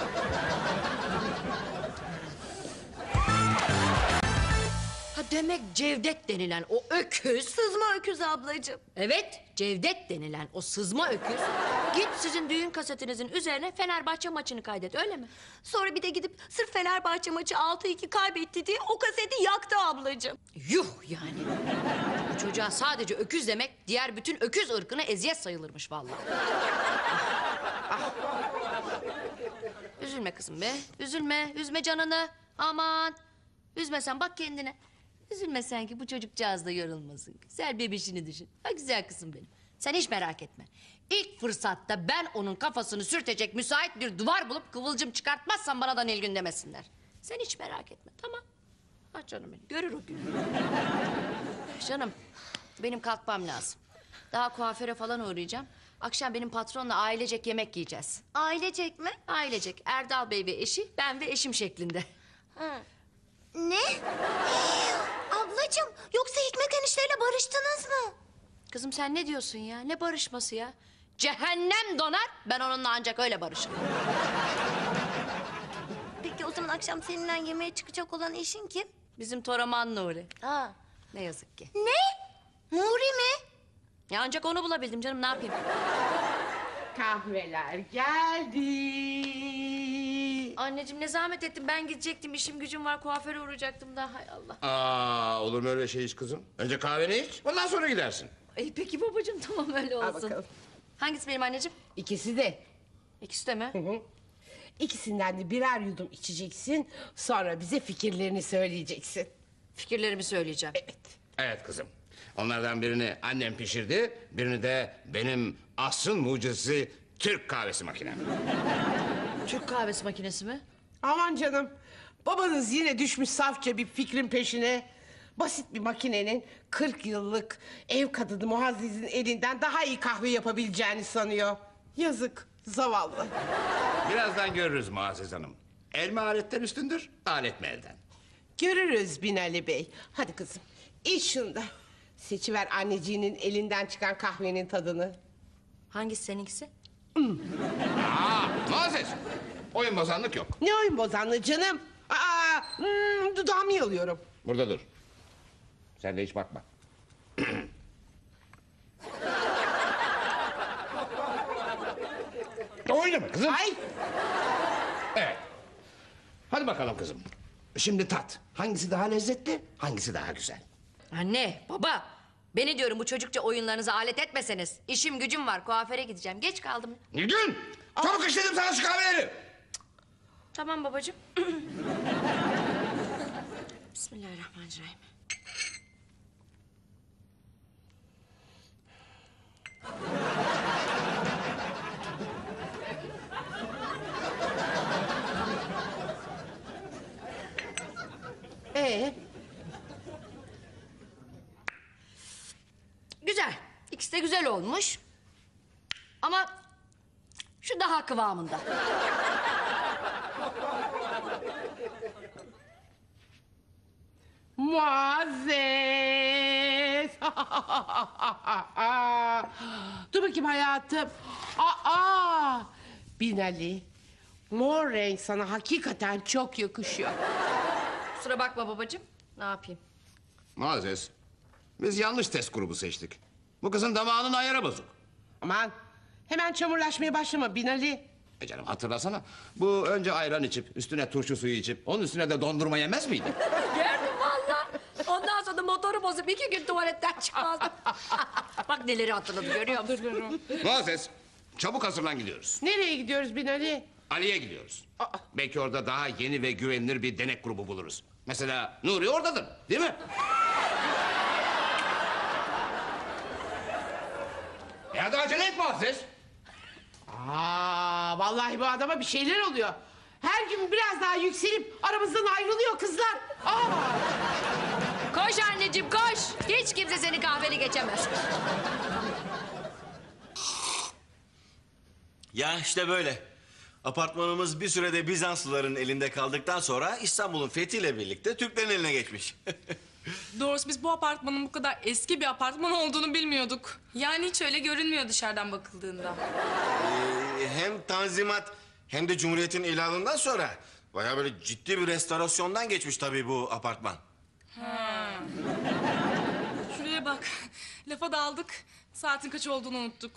[SPEAKER 6] Ha demek Cevdet denilen o öküz...
[SPEAKER 9] Sızma öküz ablacığım.
[SPEAKER 6] Evet, Cevdet denilen o sızma öküz... git sizin düğün kasetinizin üzerine Fenerbahçe maçını kaydet, öyle mi?
[SPEAKER 9] Sonra bir de gidip sırf Fenerbahçe maçı altı iki kaybetti diye o kaseti yaktı ablacığım.
[SPEAKER 6] Yuh yani. Bu çocuğa sadece öküz demek... diğer bütün öküz ırkına eziyet sayılırmış vallahi. Üzülme kızım be, üzülme, üzme canını. Aman, üzme sen, bak kendine. Üzülme sen ki bu çocukcağız da yorulmasın. Güzel bebişini düşün. Ha güzel kızım benim. Sen hiç merak etme. İlk fırsatta ben onun kafasını sürtecek müsait bir duvar bulup kıvılcım çıkartmazsam bana da Nilgün demesinler. Sen hiç merak etme, tamam. Ha canım benim, görür o günü. Canım, benim kalkmam lazım. Daha kuaföre falan uğrayacağım. Akşam benim patronla ailecek yemek yiyeceğiz.
[SPEAKER 9] Ailecek mi?
[SPEAKER 6] Ailecek. Erdal Bey ve eşi, ben ve eşim şeklinde.
[SPEAKER 9] Hı. Ne? Ablacığım, yoksa Hikmet enişteyle barıştınız mı?
[SPEAKER 6] Kızım sen ne diyorsun ya? Ne barışması ya? Cehennem donar, ben onunla ancak öyle barışırım.
[SPEAKER 9] Peki o zaman akşam seninle yemeğe çıkacak olan eşin kim?
[SPEAKER 6] Bizim Toraman Nuri.
[SPEAKER 9] Aa.
[SPEAKER 6] Ne yazık ki.
[SPEAKER 9] Ne? Nuri mi?
[SPEAKER 6] Ya ancak onu bulabildim canım, ne yapayım?
[SPEAKER 12] Kahveler geldi.
[SPEAKER 6] Anneciğim ne zahmet ettin, ben gidecektim, işim gücüm var, kuaföre uğrayacaktım da, hay Allah.
[SPEAKER 13] Aa, olur mu öyle şey hiç kızım? Önce kahveni iç, ondan sonra gidersin.
[SPEAKER 6] İyi peki babacığım, tamam öyle
[SPEAKER 12] Al
[SPEAKER 6] olsun.
[SPEAKER 12] bakalım.
[SPEAKER 6] Hangisi benim anneciğim?
[SPEAKER 12] İkisi de.
[SPEAKER 6] İkisi de mi?
[SPEAKER 12] Hı hı. İkisinden de birer yudum içeceksin. Sonra bize fikirlerini söyleyeceksin.
[SPEAKER 6] Fikirlerimi söyleyeceğim.
[SPEAKER 12] Evet.
[SPEAKER 13] Evet kızım. Onlardan birini annem pişirdi, birini de benim asrın mucizesi Türk kahvesi makinem.
[SPEAKER 6] Türk kahvesi makinesi mi?
[SPEAKER 12] Aman canım. Babanız yine düşmüş safça bir fikrin peşine. Basit bir makinenin kırk yıllık ev kadını Muazzez'in elinden daha iyi kahve yapabileceğini sanıyor. Yazık, zavallı.
[SPEAKER 13] Birazdan görürüz Muazzez Hanım. El mi aletten üstündür, alet mi elden?
[SPEAKER 12] Görürüz Binali Bey. Hadi kızım, iç şunu da. Seçiver anneciğinin elinden çıkan kahvenin tadını.
[SPEAKER 6] Hangisi seninkisi?
[SPEAKER 13] Aa, Muazzez! Oyun bozanlık yok.
[SPEAKER 12] Ne oyun bozanlığı canım? Aa, hmm, dudağımı yalıyorum.
[SPEAKER 13] Burada dur. Sen de hiç bakma. Oynama kızım.
[SPEAKER 12] Ay!
[SPEAKER 13] Evet. Hadi bakalım kızım. Şimdi tat. Hangisi daha lezzetli, hangisi daha güzel?
[SPEAKER 6] Anne, baba. Beni diyorum bu çocukça oyunlarınıza alet etmeseniz. İşim gücüm var, kuaföre gideceğim. Geç kaldım.
[SPEAKER 13] Nilgün! Çabuk işledim sana şu kahveleri.
[SPEAKER 6] Tamam babacığım. Bismillahirrahmanirrahim.
[SPEAKER 12] Ee?
[SPEAKER 6] Güzel. İkisi de güzel olmuş. Ama şu daha kıvamında.
[SPEAKER 12] Muazzez. Dur bakayım hayatım. Aa, Binali. Mor renk sana hakikaten çok yakışıyor.
[SPEAKER 6] Kusura bakma babacığım. Ne yapayım?
[SPEAKER 13] Muazzez, biz yanlış test grubu seçtik. Bu kızın damağının ayarı bozuk.
[SPEAKER 12] Aman hemen çamurlaşmaya başlama Binali.
[SPEAKER 13] E canım hatırlasana. Bu önce ayran içip, üstüne turşu suyu içip, onun üstüne de dondurma yemez miydi?
[SPEAKER 6] Gördüm valla. Ondan sonra motoru bozup iki gün tuvaletten çıkmazdım. Bak neleri hatırladım görüyor musun?
[SPEAKER 13] Muazzez, çabuk hazırlan gidiyoruz.
[SPEAKER 12] Nereye gidiyoruz Binali?
[SPEAKER 13] Ali'ye gidiyoruz. Belki orada daha yeni ve güvenilir bir denek grubu buluruz. Mesela Nuri oradadır, değil mi? E hadi acele et Muazzez.
[SPEAKER 12] Aa, vallahi bu adama bir şeyler oluyor. Her gün biraz daha yükselip aramızdan ayrılıyor kızlar. Aa.
[SPEAKER 6] Koş anneciğim koş. Hiç kimse seni kahveni geçemez.
[SPEAKER 5] Ya işte böyle. Apartmanımız bir sürede Bizanslıların elinde kaldıktan sonra İstanbul'un fethiyle birlikte Türklerin eline geçmiş.
[SPEAKER 15] Doğrusu biz bu apartmanın bu kadar eski bir apartman olduğunu bilmiyorduk. Yani hiç öyle görünmüyor dışarıdan bakıldığında.
[SPEAKER 5] Ee, hem Tanzimat hem de Cumhuriyet'in ilanından sonra bayağı böyle ciddi bir restorasyondan geçmiş tabii bu apartman.
[SPEAKER 15] Ha. Şuraya bak. Lafa daldık. Saatin kaç olduğunu unuttuk.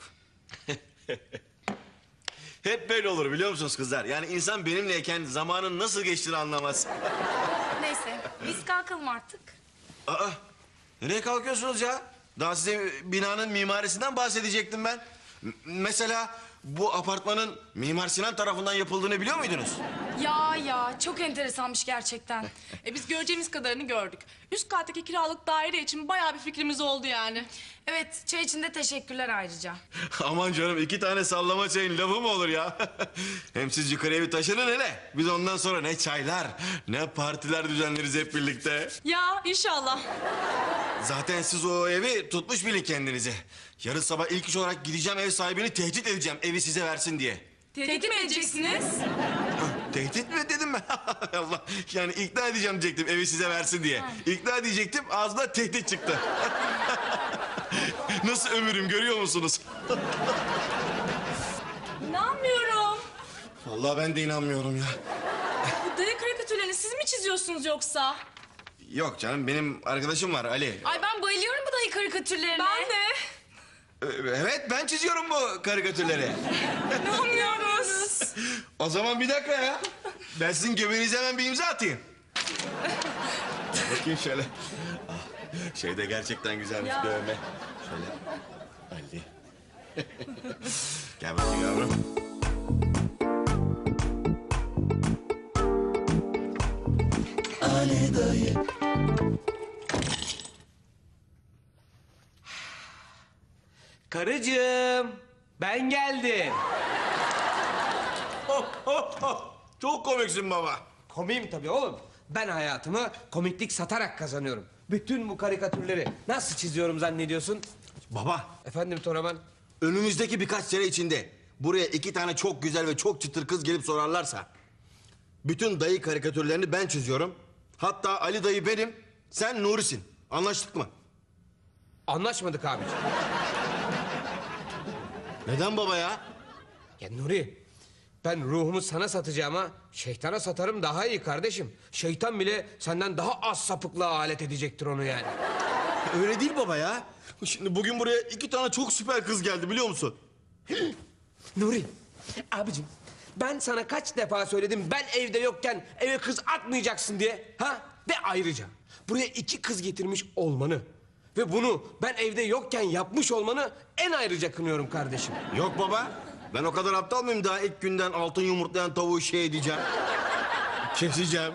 [SPEAKER 5] Hep böyle olur biliyor musunuz kızlar? Yani insan benimleyken zamanın nasıl geçtiğini anlamaz.
[SPEAKER 15] Neyse biz kalkalım artık.
[SPEAKER 5] Aa, nereye kalkıyorsunuz ya? Daha size binanın mimarisinden bahsedecektim ben. M- mesela bu apartmanın Mimar Sinan tarafından yapıldığını biliyor muydunuz?
[SPEAKER 15] Ya ya çok enteresanmış gerçekten.
[SPEAKER 16] E biz göreceğimiz kadarını gördük. Üst kattaki kiralık daire için bayağı bir fikrimiz oldu yani.
[SPEAKER 15] Evet çay için de teşekkürler ayrıca.
[SPEAKER 5] Aman canım iki tane sallama çayın lafı mı olur ya? Hem siz yukarıya bir taşının hele. Biz ondan sonra ne çaylar ne partiler düzenleriz hep birlikte.
[SPEAKER 16] Ya inşallah.
[SPEAKER 5] Zaten siz o evi tutmuş bilin kendinize. Yarın sabah ilk iş olarak gideceğim ev sahibini tehdit edeceğim evi size versin diye.
[SPEAKER 16] Tehdit mi edeceksiniz?
[SPEAKER 5] Tehdit mi dedim ben? Allah yani ikna edeceğim diyecektim evi size versin diye. İkna diyecektim ağzına tehdit çıktı. Nasıl ömürüm görüyor musunuz?
[SPEAKER 16] İnanmıyorum.
[SPEAKER 5] Vallahi ben de inanmıyorum ya.
[SPEAKER 16] Bu dayı karikatürlerini siz mi çiziyorsunuz yoksa?
[SPEAKER 5] Yok canım benim arkadaşım var Ali.
[SPEAKER 15] Ay ben bayılıyorum bu dayı karikatürlerine.
[SPEAKER 16] Ben de.
[SPEAKER 5] Ee, Evet ben çiziyorum bu karikatürleri.
[SPEAKER 16] İnanmıyoruz.
[SPEAKER 5] O zaman bir dakika ya. Ben sizin göbeğinize hemen bir imza atayım. Bakayım şöyle. Ah, şey de gerçekten güzelmiş
[SPEAKER 16] Ya.
[SPEAKER 5] dövme. Şöyle. Ali. Gel bakayım yavrum. Ali dayı.
[SPEAKER 3] Karıcığım, ben geldim.
[SPEAKER 5] Çok komiksin baba.
[SPEAKER 3] Komiyim tabii oğlum. Ben hayatımı komiklik satarak kazanıyorum. Bütün bu karikatürleri nasıl çiziyorum zannediyorsun?
[SPEAKER 5] Baba.
[SPEAKER 3] Efendim Toraman?
[SPEAKER 5] Önümüzdeki birkaç sene içinde buraya iki tane çok güzel ve çok çıtır kız gelip sorarlarsa... ...bütün dayı karikatürlerini ben çiziyorum. Hatta Ali dayı benim, sen Nuri'sin. Anlaştık mı?
[SPEAKER 3] Anlaşmadık abiciğim.
[SPEAKER 5] Neden baba ya?
[SPEAKER 3] Ya Nuri, ben ruhumu sana satacağıma şeytana satarım daha iyi kardeşim. Şeytan bile senden daha az sapıklığa alet edecektir onu yani.
[SPEAKER 5] Öyle değil baba ya. Şimdi bugün buraya iki tane çok süper kız geldi biliyor musun?
[SPEAKER 3] Nuri, abicim ben sana kaç defa söyledim ben evde yokken eve kız atmayacaksın diye. Ha? Ve ayrıca buraya iki kız getirmiş olmanı ve bunu ben evde yokken yapmış olmanı en ayrıca kınıyorum kardeşim.
[SPEAKER 5] Yok baba. Ben o kadar aptal mıyım daha ilk günden altın yumurtlayan tavuğu şey edeceğim. Keseceğim.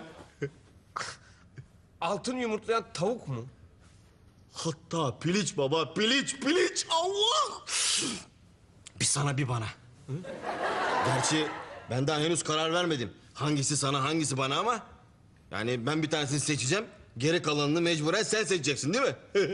[SPEAKER 3] Altın yumurtlayan tavuk mu?
[SPEAKER 5] Hatta piliç baba, piliç, piliç. Allah! Bir sana bir bana. Hı? Gerçi ben daha henüz karar vermedim. Hangisi sana, hangisi bana ama... ...yani ben bir tanesini seçeceğim. Geri kalanını mecburen sen seçeceksin değil mi?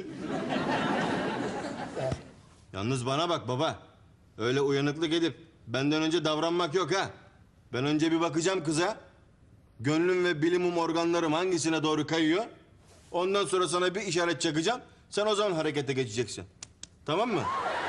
[SPEAKER 5] Yalnız bana bak baba. Öyle uyanıklık edip benden önce davranmak yok ha. Ben önce bir bakacağım kıza. Gönlüm ve bilimum organlarım hangisine doğru kayıyor... Ondan sonra sana bir işaret çakacağım. Sen o zaman harekete geçeceksin. Tamam mı?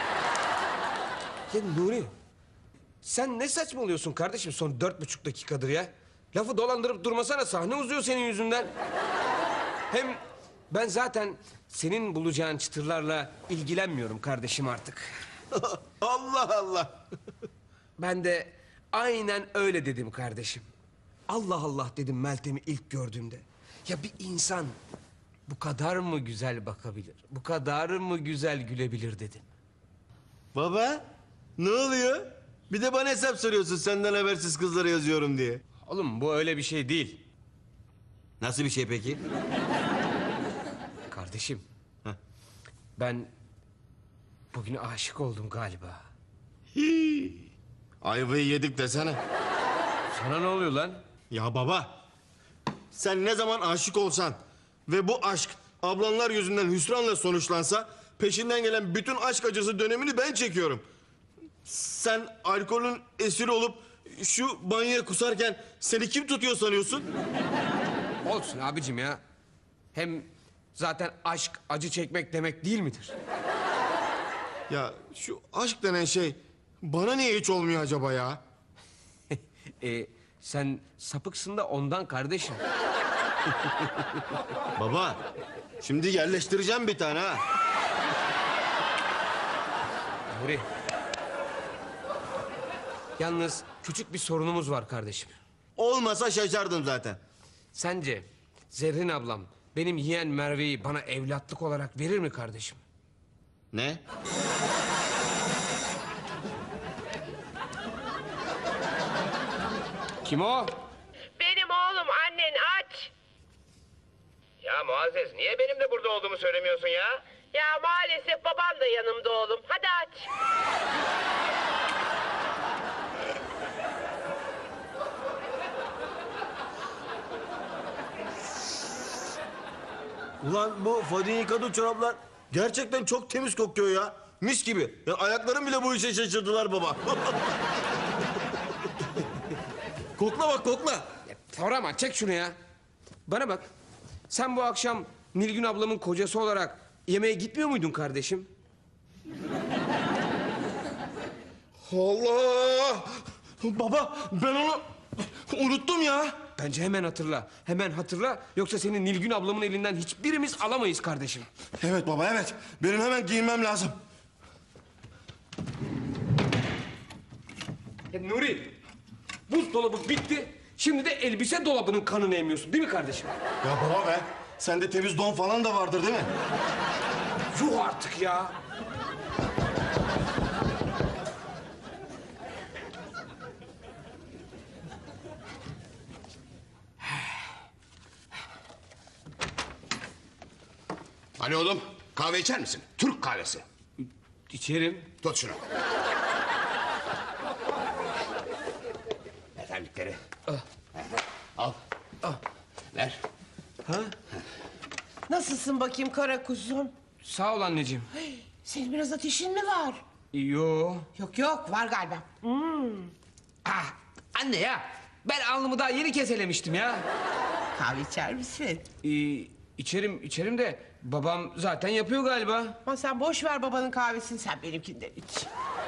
[SPEAKER 3] Ya Nuri, sen ne saçmalıyorsun kardeşim son dört buçuk dakikadır ya? Lafı dolandırıp durmasana, sahne uzuyor senin yüzünden. Hem ben zaten senin bulacağın çıtırlarla ilgilenmiyorum kardeşim artık.
[SPEAKER 5] Allah Allah.
[SPEAKER 3] Ben de aynen öyle dedim kardeşim. Allah Allah dedim Meltem'i ilk gördüğümde. Ya bir insan bu kadar mı güzel bakabilir? Bu kadar mı güzel gülebilir dedim.
[SPEAKER 5] Baba, ne oluyor? Bir de bana hesap soruyorsun senden habersiz kızlara yazıyorum diye.
[SPEAKER 3] Oğlum bu öyle bir şey değil.
[SPEAKER 5] Nasıl bir şey peki?
[SPEAKER 3] Kardeşim. Heh. Ben bugün aşık oldum galiba.
[SPEAKER 5] Hii. Ayvayı yedik desene.
[SPEAKER 3] Sana ne oluyor lan?
[SPEAKER 5] Ya baba, sen ne zaman aşık olsan ve bu aşk ablanlar yüzünden hüsranla sonuçlansa peşinden gelen bütün aşk acısı dönemini ben çekiyorum. Sen alkolün esiri olup şu banyoya kusarken seni kim tutuyor sanıyorsun?
[SPEAKER 3] Olsun abicim ya. Hem zaten aşk acı çekmek demek değil midir?
[SPEAKER 5] Ya şu aşk denen şey bana niye hiç olmuyor acaba ya?
[SPEAKER 3] e, sen sapıksın da ondan kardeşim.
[SPEAKER 5] Baba, şimdi yerleştireceğim bir tane ha.
[SPEAKER 3] Nuri. Yalnız küçük bir sorunumuz var kardeşim.
[SPEAKER 5] Olmasa şaşardım zaten.
[SPEAKER 3] Sence Zerrin ablam benim yeğen Merve'yi bana evlatlık olarak verir mi kardeşim?
[SPEAKER 5] Ne?
[SPEAKER 3] Kim o?
[SPEAKER 12] Benim oğlum, annen aç.
[SPEAKER 3] Ya Muazzez niye benim de burada olduğumu söylemiyorsun ya?
[SPEAKER 12] Ya maalesef baban da yanımda oğlum. Hadi aç.
[SPEAKER 5] Ulan bu Fadin yıkadığı çoraplar gerçekten çok temiz kokuyor ya. Mis gibi. Ya ayaklarım bile bu işe şaşırdılar baba. Kokla bak kokla.
[SPEAKER 3] Toraman çek şunu ya. Bana bak. Sen bu akşam Nilgün ablamın kocası olarak yemeğe gitmiyor muydun kardeşim?
[SPEAKER 5] Allah! Baba ben onu unuttum ya.
[SPEAKER 3] Bence hemen hatırla. Hemen hatırla. Yoksa seni Nilgün ablamın elinden hiçbirimiz alamayız kardeşim.
[SPEAKER 5] Evet baba evet. Benim hemen giyinmem lazım.
[SPEAKER 3] Ya Nuri, buzdolabı bitti. Şimdi de elbise dolabının kanını emiyorsun değil mi kardeşim?
[SPEAKER 5] Ya baba be. Sende temiz don falan da vardır değil mi?
[SPEAKER 3] Yuh artık ya.
[SPEAKER 13] Hani oğlum, kahve içer misin? Türk kahvesi.
[SPEAKER 3] İçerim.
[SPEAKER 13] Tut şunu. Ver terlikleri. Al. Ver.
[SPEAKER 3] Ha?
[SPEAKER 12] Nasılsın bakayım kara kuzum?
[SPEAKER 3] Sağ ol anneciğim.
[SPEAKER 12] Senin biraz ateşin mi var?
[SPEAKER 3] Yo.
[SPEAKER 12] Yok yok, var galiba. Hmm.
[SPEAKER 3] Ah, anne ya. Ben alnımı daha yeni keselemiştim ya.
[SPEAKER 12] Kahve içer misin?
[SPEAKER 3] Ee, içerim, içerim de babam zaten yapıyor galiba.
[SPEAKER 12] Ama sen boş ver babanın kahvesini, sen benimkinden iç.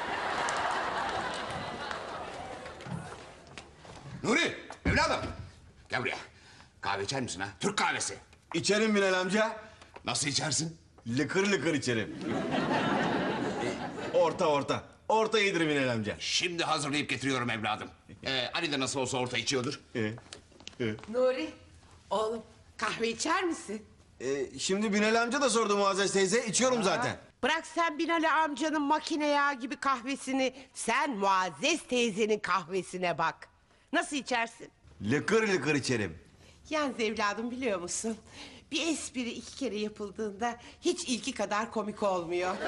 [SPEAKER 13] Nuri, evladım. Gel buraya. Kahve içer misin ha? Türk kahvesi.
[SPEAKER 5] İçerim Binal amca.
[SPEAKER 13] Nasıl içersin?
[SPEAKER 5] Lıkır lıkır içerim. Orta orta. Orta iyidir Binal amca.
[SPEAKER 13] Şimdi hazırlayıp getiriyorum evladım. Ee, Ali de nasıl olsa orta içiyordur.
[SPEAKER 5] Ee, e.
[SPEAKER 12] Nuri, oğlum kahve içer misin?
[SPEAKER 5] Ee, şimdi Binal amca da sordu Muazzez teyze. İçiyorum zaten.
[SPEAKER 12] Bırak sen Binali amcanın makine yağı gibi kahvesini. Sen Muazzez teyzenin kahvesine bak. Nasıl içersin?
[SPEAKER 5] Lıkır lıkır içerim.
[SPEAKER 12] Yalnız evladım biliyor musun? Bir espri iki kere yapıldığında hiç ilki kadar komik olmuyor.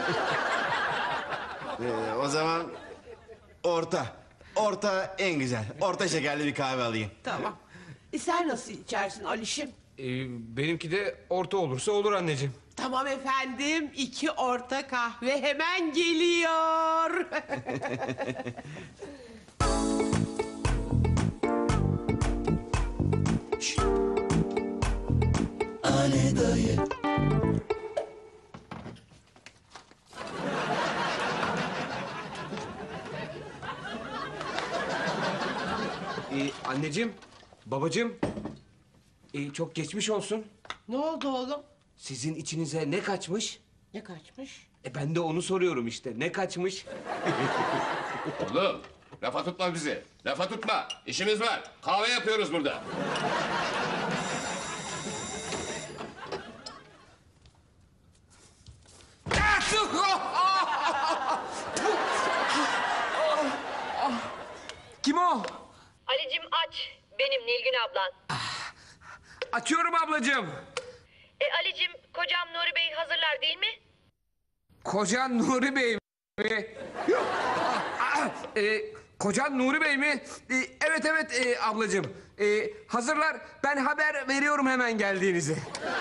[SPEAKER 5] Ee, o zaman orta. Orta en güzel. Orta şekerli bir kahve alayım.
[SPEAKER 12] Tamam. E sen nasıl içersin Alişim?
[SPEAKER 3] Ee, benimki de orta olursa olur anneciğim.
[SPEAKER 12] Tamam efendim. İki orta kahve hemen geliyor.
[SPEAKER 1] Anne dayı.
[SPEAKER 3] Ee, anneciğim, babacığım, ee, çok geçmiş olsun.
[SPEAKER 12] Ne oldu oğlum?
[SPEAKER 3] Sizin içinize ne kaçmış?
[SPEAKER 12] Ne kaçmış?
[SPEAKER 3] E ben de onu soruyorum işte. Ne kaçmış?
[SPEAKER 13] Oğlum lafa tutma bizi. Lafa tutma. İşimiz var. Kahve yapıyoruz burada.
[SPEAKER 3] Kim o?
[SPEAKER 8] Alicim aç. Benim Nilgün ablan.
[SPEAKER 3] Açıyorum ablacığım.
[SPEAKER 8] E Alicim kocam Nuri Bey hazırlar değil mi?
[SPEAKER 3] Kocan Nuri Bey mi? Yok. Aa, e, kocan Nuri Bey mi? E, evet evet e, ablacığım. E, hazırlar. Ben haber veriyorum hemen geldiğinizi.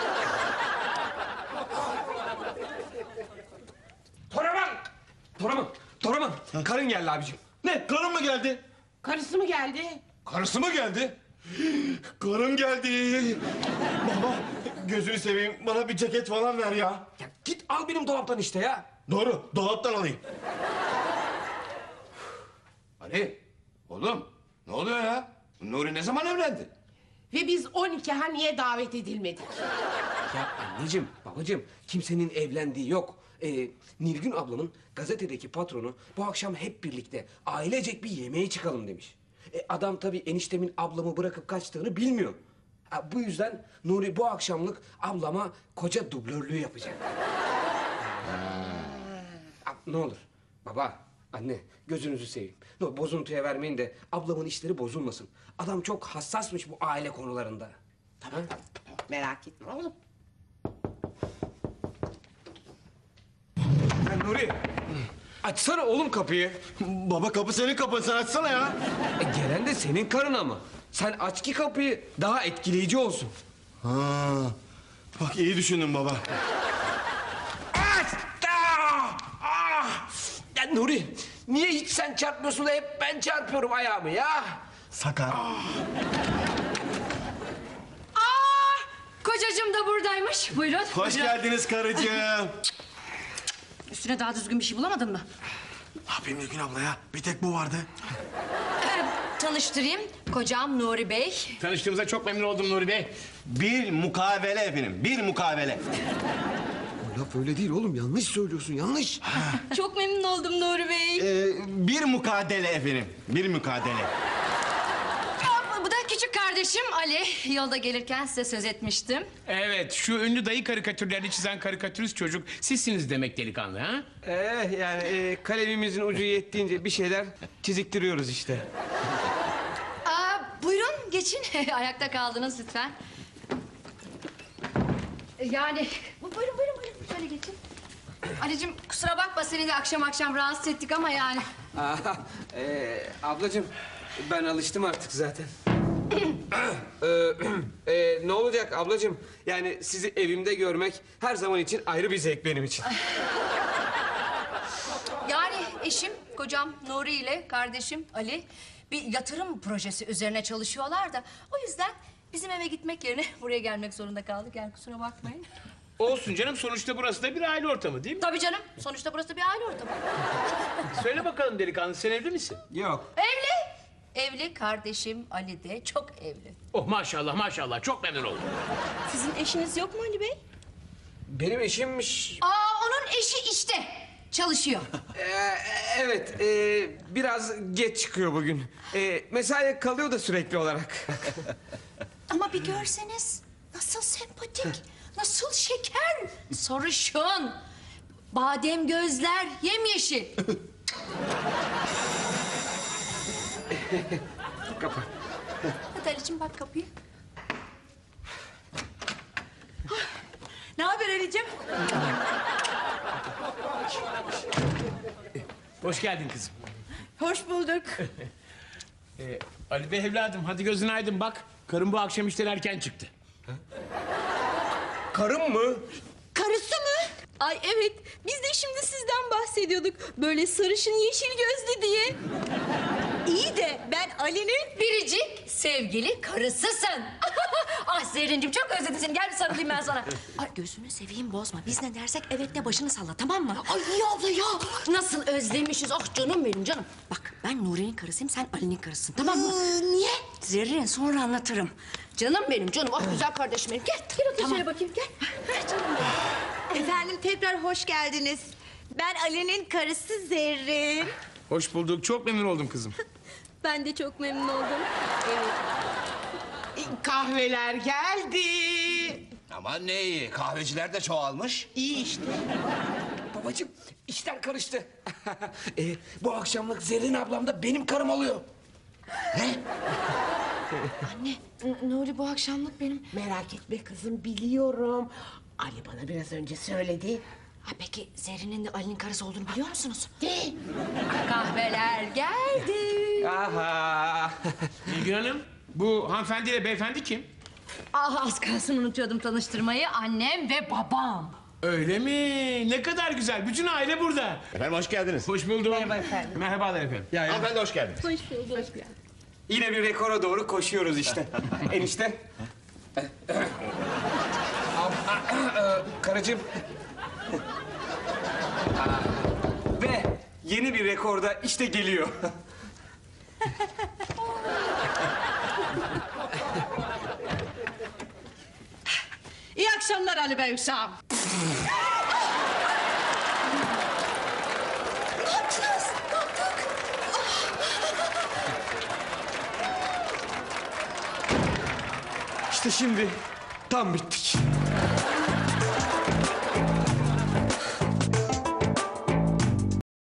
[SPEAKER 3] Toraman! Toraman! Toraman! Karın geldi abicim.
[SPEAKER 5] Ne? Karın mı geldi?
[SPEAKER 12] Karısı mı geldi?
[SPEAKER 5] Karısı mı geldi? Karım geldi. Baba gözünü seveyim bana bir ceket falan ver ya.
[SPEAKER 3] Ya git al benim dolaptan işte ya.
[SPEAKER 5] Doğru dolaptan alayım.
[SPEAKER 13] Ali, oğlum ne oluyor ya? Nuri ne zaman evlendi?
[SPEAKER 12] Ve biz on nikaha niye davet edilmedik?
[SPEAKER 3] Ya anneciğim, babacığım kimsenin evlendiği yok. Ee, Nilgün ablamın gazetedeki patronu bu akşam hep birlikte ailecek bir yemeğe çıkalım demiş. E, adam tabii eniştemin ablamı bırakıp kaçtığını bilmiyor. Ha, bu yüzden Nuri bu akşamlık ablama koca dublörlüğü yapacak. Ha, ne olur baba, anne gözünüzü seveyim. Ne olur, bozuntuya vermeyin de ablamın işleri bozulmasın. Adam çok hassasmış bu aile konularında.
[SPEAKER 12] Tamam, tamam. Merak etme oğlum.
[SPEAKER 3] Ya Nuri, açsana oğlum kapıyı.
[SPEAKER 5] Baba kapı senin kapın sen açsana ya.
[SPEAKER 3] E, gelen de senin karın ama. Sen aç ki kapıyı daha etkileyici olsun.
[SPEAKER 5] Ha, bak iyi düşündün baba.
[SPEAKER 3] Aç! Ah! Ah! Ya Nuri, niye hiç sen çarpmıyorsun da hep ben çarpıyorum ayağımı ya?
[SPEAKER 5] Sakar.
[SPEAKER 6] Kocacığım da buradaymış. Buyurun.
[SPEAKER 5] Hoş geldiniz karıcığım.
[SPEAKER 6] Üstüne daha düzgün bir şey bulamadın mı?
[SPEAKER 5] Ne yapayım Nilgün abla ya? Bir tek bu vardı.
[SPEAKER 6] Tanıştırayım. Kocam Nuri Bey.
[SPEAKER 7] Tanıştığımıza çok memnun oldum Nuri Bey.
[SPEAKER 5] Bir mukavele efendim, bir mukavele.
[SPEAKER 3] O laf öyle değil oğlum, yanlış söylüyorsun, yanlış.
[SPEAKER 6] Çok memnun oldum Nuri Bey.
[SPEAKER 5] Ee, bir mukadele efendim, bir mukadele.
[SPEAKER 6] Aa, bu da küçük kardeşim Ali. Yolda gelirken size söz etmiştim.
[SPEAKER 7] Evet, şu ünlü dayı karikatürlerini çizen karikatürist çocuk sizsiniz demek delikanlı ha?
[SPEAKER 3] Ee, yani e, kalemimizin ucu yettiğince bir şeyler çiziktiriyoruz işte.
[SPEAKER 6] Aa, buyurun geçin. Ayakta kaldınız lütfen. Yani buyurun buyurun buyurun şöyle geçin. Ali'cim kusura bakma seni de akşam akşam rahatsız ettik ama yani.
[SPEAKER 3] Aa, e, ablacığım ben alıştım artık zaten. ee, e, ne olacak ablacığım? Yani sizi evimde görmek her zaman için ayrı bir zevk benim için.
[SPEAKER 6] Yani eşim, kocam Nuri ile kardeşim Ali bir yatırım projesi üzerine çalışıyorlar da o yüzden bizim eve gitmek yerine buraya gelmek zorunda kaldık. Yani kusura bakmayın.
[SPEAKER 7] Olsun canım, sonuçta burası da bir aile ortamı değil mi?
[SPEAKER 6] Tabii canım. Sonuçta burası bir aile ortamı.
[SPEAKER 7] Söyle bakalım delikanlı, sen evli misin?
[SPEAKER 3] Yok.
[SPEAKER 6] Evli. Evli kardeşim Ali de çok evli.
[SPEAKER 7] Oh maşallah maşallah, çok memnun oldum.
[SPEAKER 6] Sizin eşiniz yok mu Ali Bey?
[SPEAKER 3] Benim eşimmiş.
[SPEAKER 6] Aa onun eşi işte. Çalışıyor.
[SPEAKER 3] Ee, evet, e, biraz geç çıkıyor bugün. E, mesaiye kalıyor da sürekli olarak.
[SPEAKER 6] Ama bir görseniz nasıl sempatik, nasıl şeker, sarışın, badem gözler, yemyeşil.
[SPEAKER 3] Kapa.
[SPEAKER 6] Hadi Ali'cim bak kapıyı.
[SPEAKER 4] Ne haber Ali'cim?
[SPEAKER 7] Hoş geldin kızım.
[SPEAKER 4] Hoş bulduk.
[SPEAKER 7] Ee, Ali Bey evladım, hadi gözün aydın bak. Karım bu akşam işten erken çıktı.
[SPEAKER 3] Karım mı?
[SPEAKER 17] Karısı mı? Ay evet, biz de şimdi sizden bahsediyorduk. Böyle sarışın yeşil gözlü diye.
[SPEAKER 6] İyi de ben Ali'nin biricik sevgili karısısın. Ah Zerrin'cim çok özledim seni. Gel bir sarılayım ben sana. Ay gözünü seveyim bozma. Biz ne dersek evet de başını salla tamam mı? Ay iyi abla ya. Nasıl özlemişiz. Ah canım benim canım. Bak ben Nuri'nin karısıyım sen Ali'nin karısısın tamam mı?
[SPEAKER 9] niye?
[SPEAKER 6] Zerrin sonra anlatırım. Canım benim canım. Ah güzel kardeşim benim. Gel gel otur şöyle bakayım gel. Gel canım benim.
[SPEAKER 9] Efendim tekrar hoş geldiniz. Ben Ali'nin karısı Zerrin.
[SPEAKER 7] Hoş bulduk. Çok memnun oldum kızım.
[SPEAKER 17] Ben de çok memnun oldum.
[SPEAKER 12] Kahveler geldi.
[SPEAKER 3] Aman ne iyi. Kahveciler de çoğalmış.
[SPEAKER 12] İyi işte.
[SPEAKER 3] Babacığım işler karıştı. e, bu akşamlık Zerrin ablam da benim karım oluyor.
[SPEAKER 6] Anne N- Nuri bu akşamlık benim.
[SPEAKER 12] Merak etme kızım biliyorum. Ali bana biraz önce söyledi.
[SPEAKER 6] Ha peki Zerrin'in de Ali'nin karısı olduğunu biliyor musunuz? Değil. Kahveler geldi.
[SPEAKER 3] Aha.
[SPEAKER 7] Nilgün Hanım, bu hanımefendiyle beyefendi kim?
[SPEAKER 6] Ah az kalsın unutuyordum tanıştırmayı. Annem ve babam.
[SPEAKER 7] Öyle mi? Ne kadar güzel. Bütün aile burada.
[SPEAKER 13] Efendim hoş geldiniz.
[SPEAKER 7] Hoş bulduk.
[SPEAKER 12] Merhaba efendim.
[SPEAKER 7] Merhabalar efendim.
[SPEAKER 3] Ya, ya.
[SPEAKER 13] Hanımefendi hoş geldiniz.
[SPEAKER 17] Hoş bulduk.
[SPEAKER 3] Yine bir rekora doğru koşuyoruz işte. Enişte. Karıcığım. Ve yeni bir rekorda işte geliyor.
[SPEAKER 4] İyi akşamlar Ali Bey uşağım.
[SPEAKER 9] Ne yaptınız? Ne yaptık?
[SPEAKER 1] İşte şimdi tam bittik.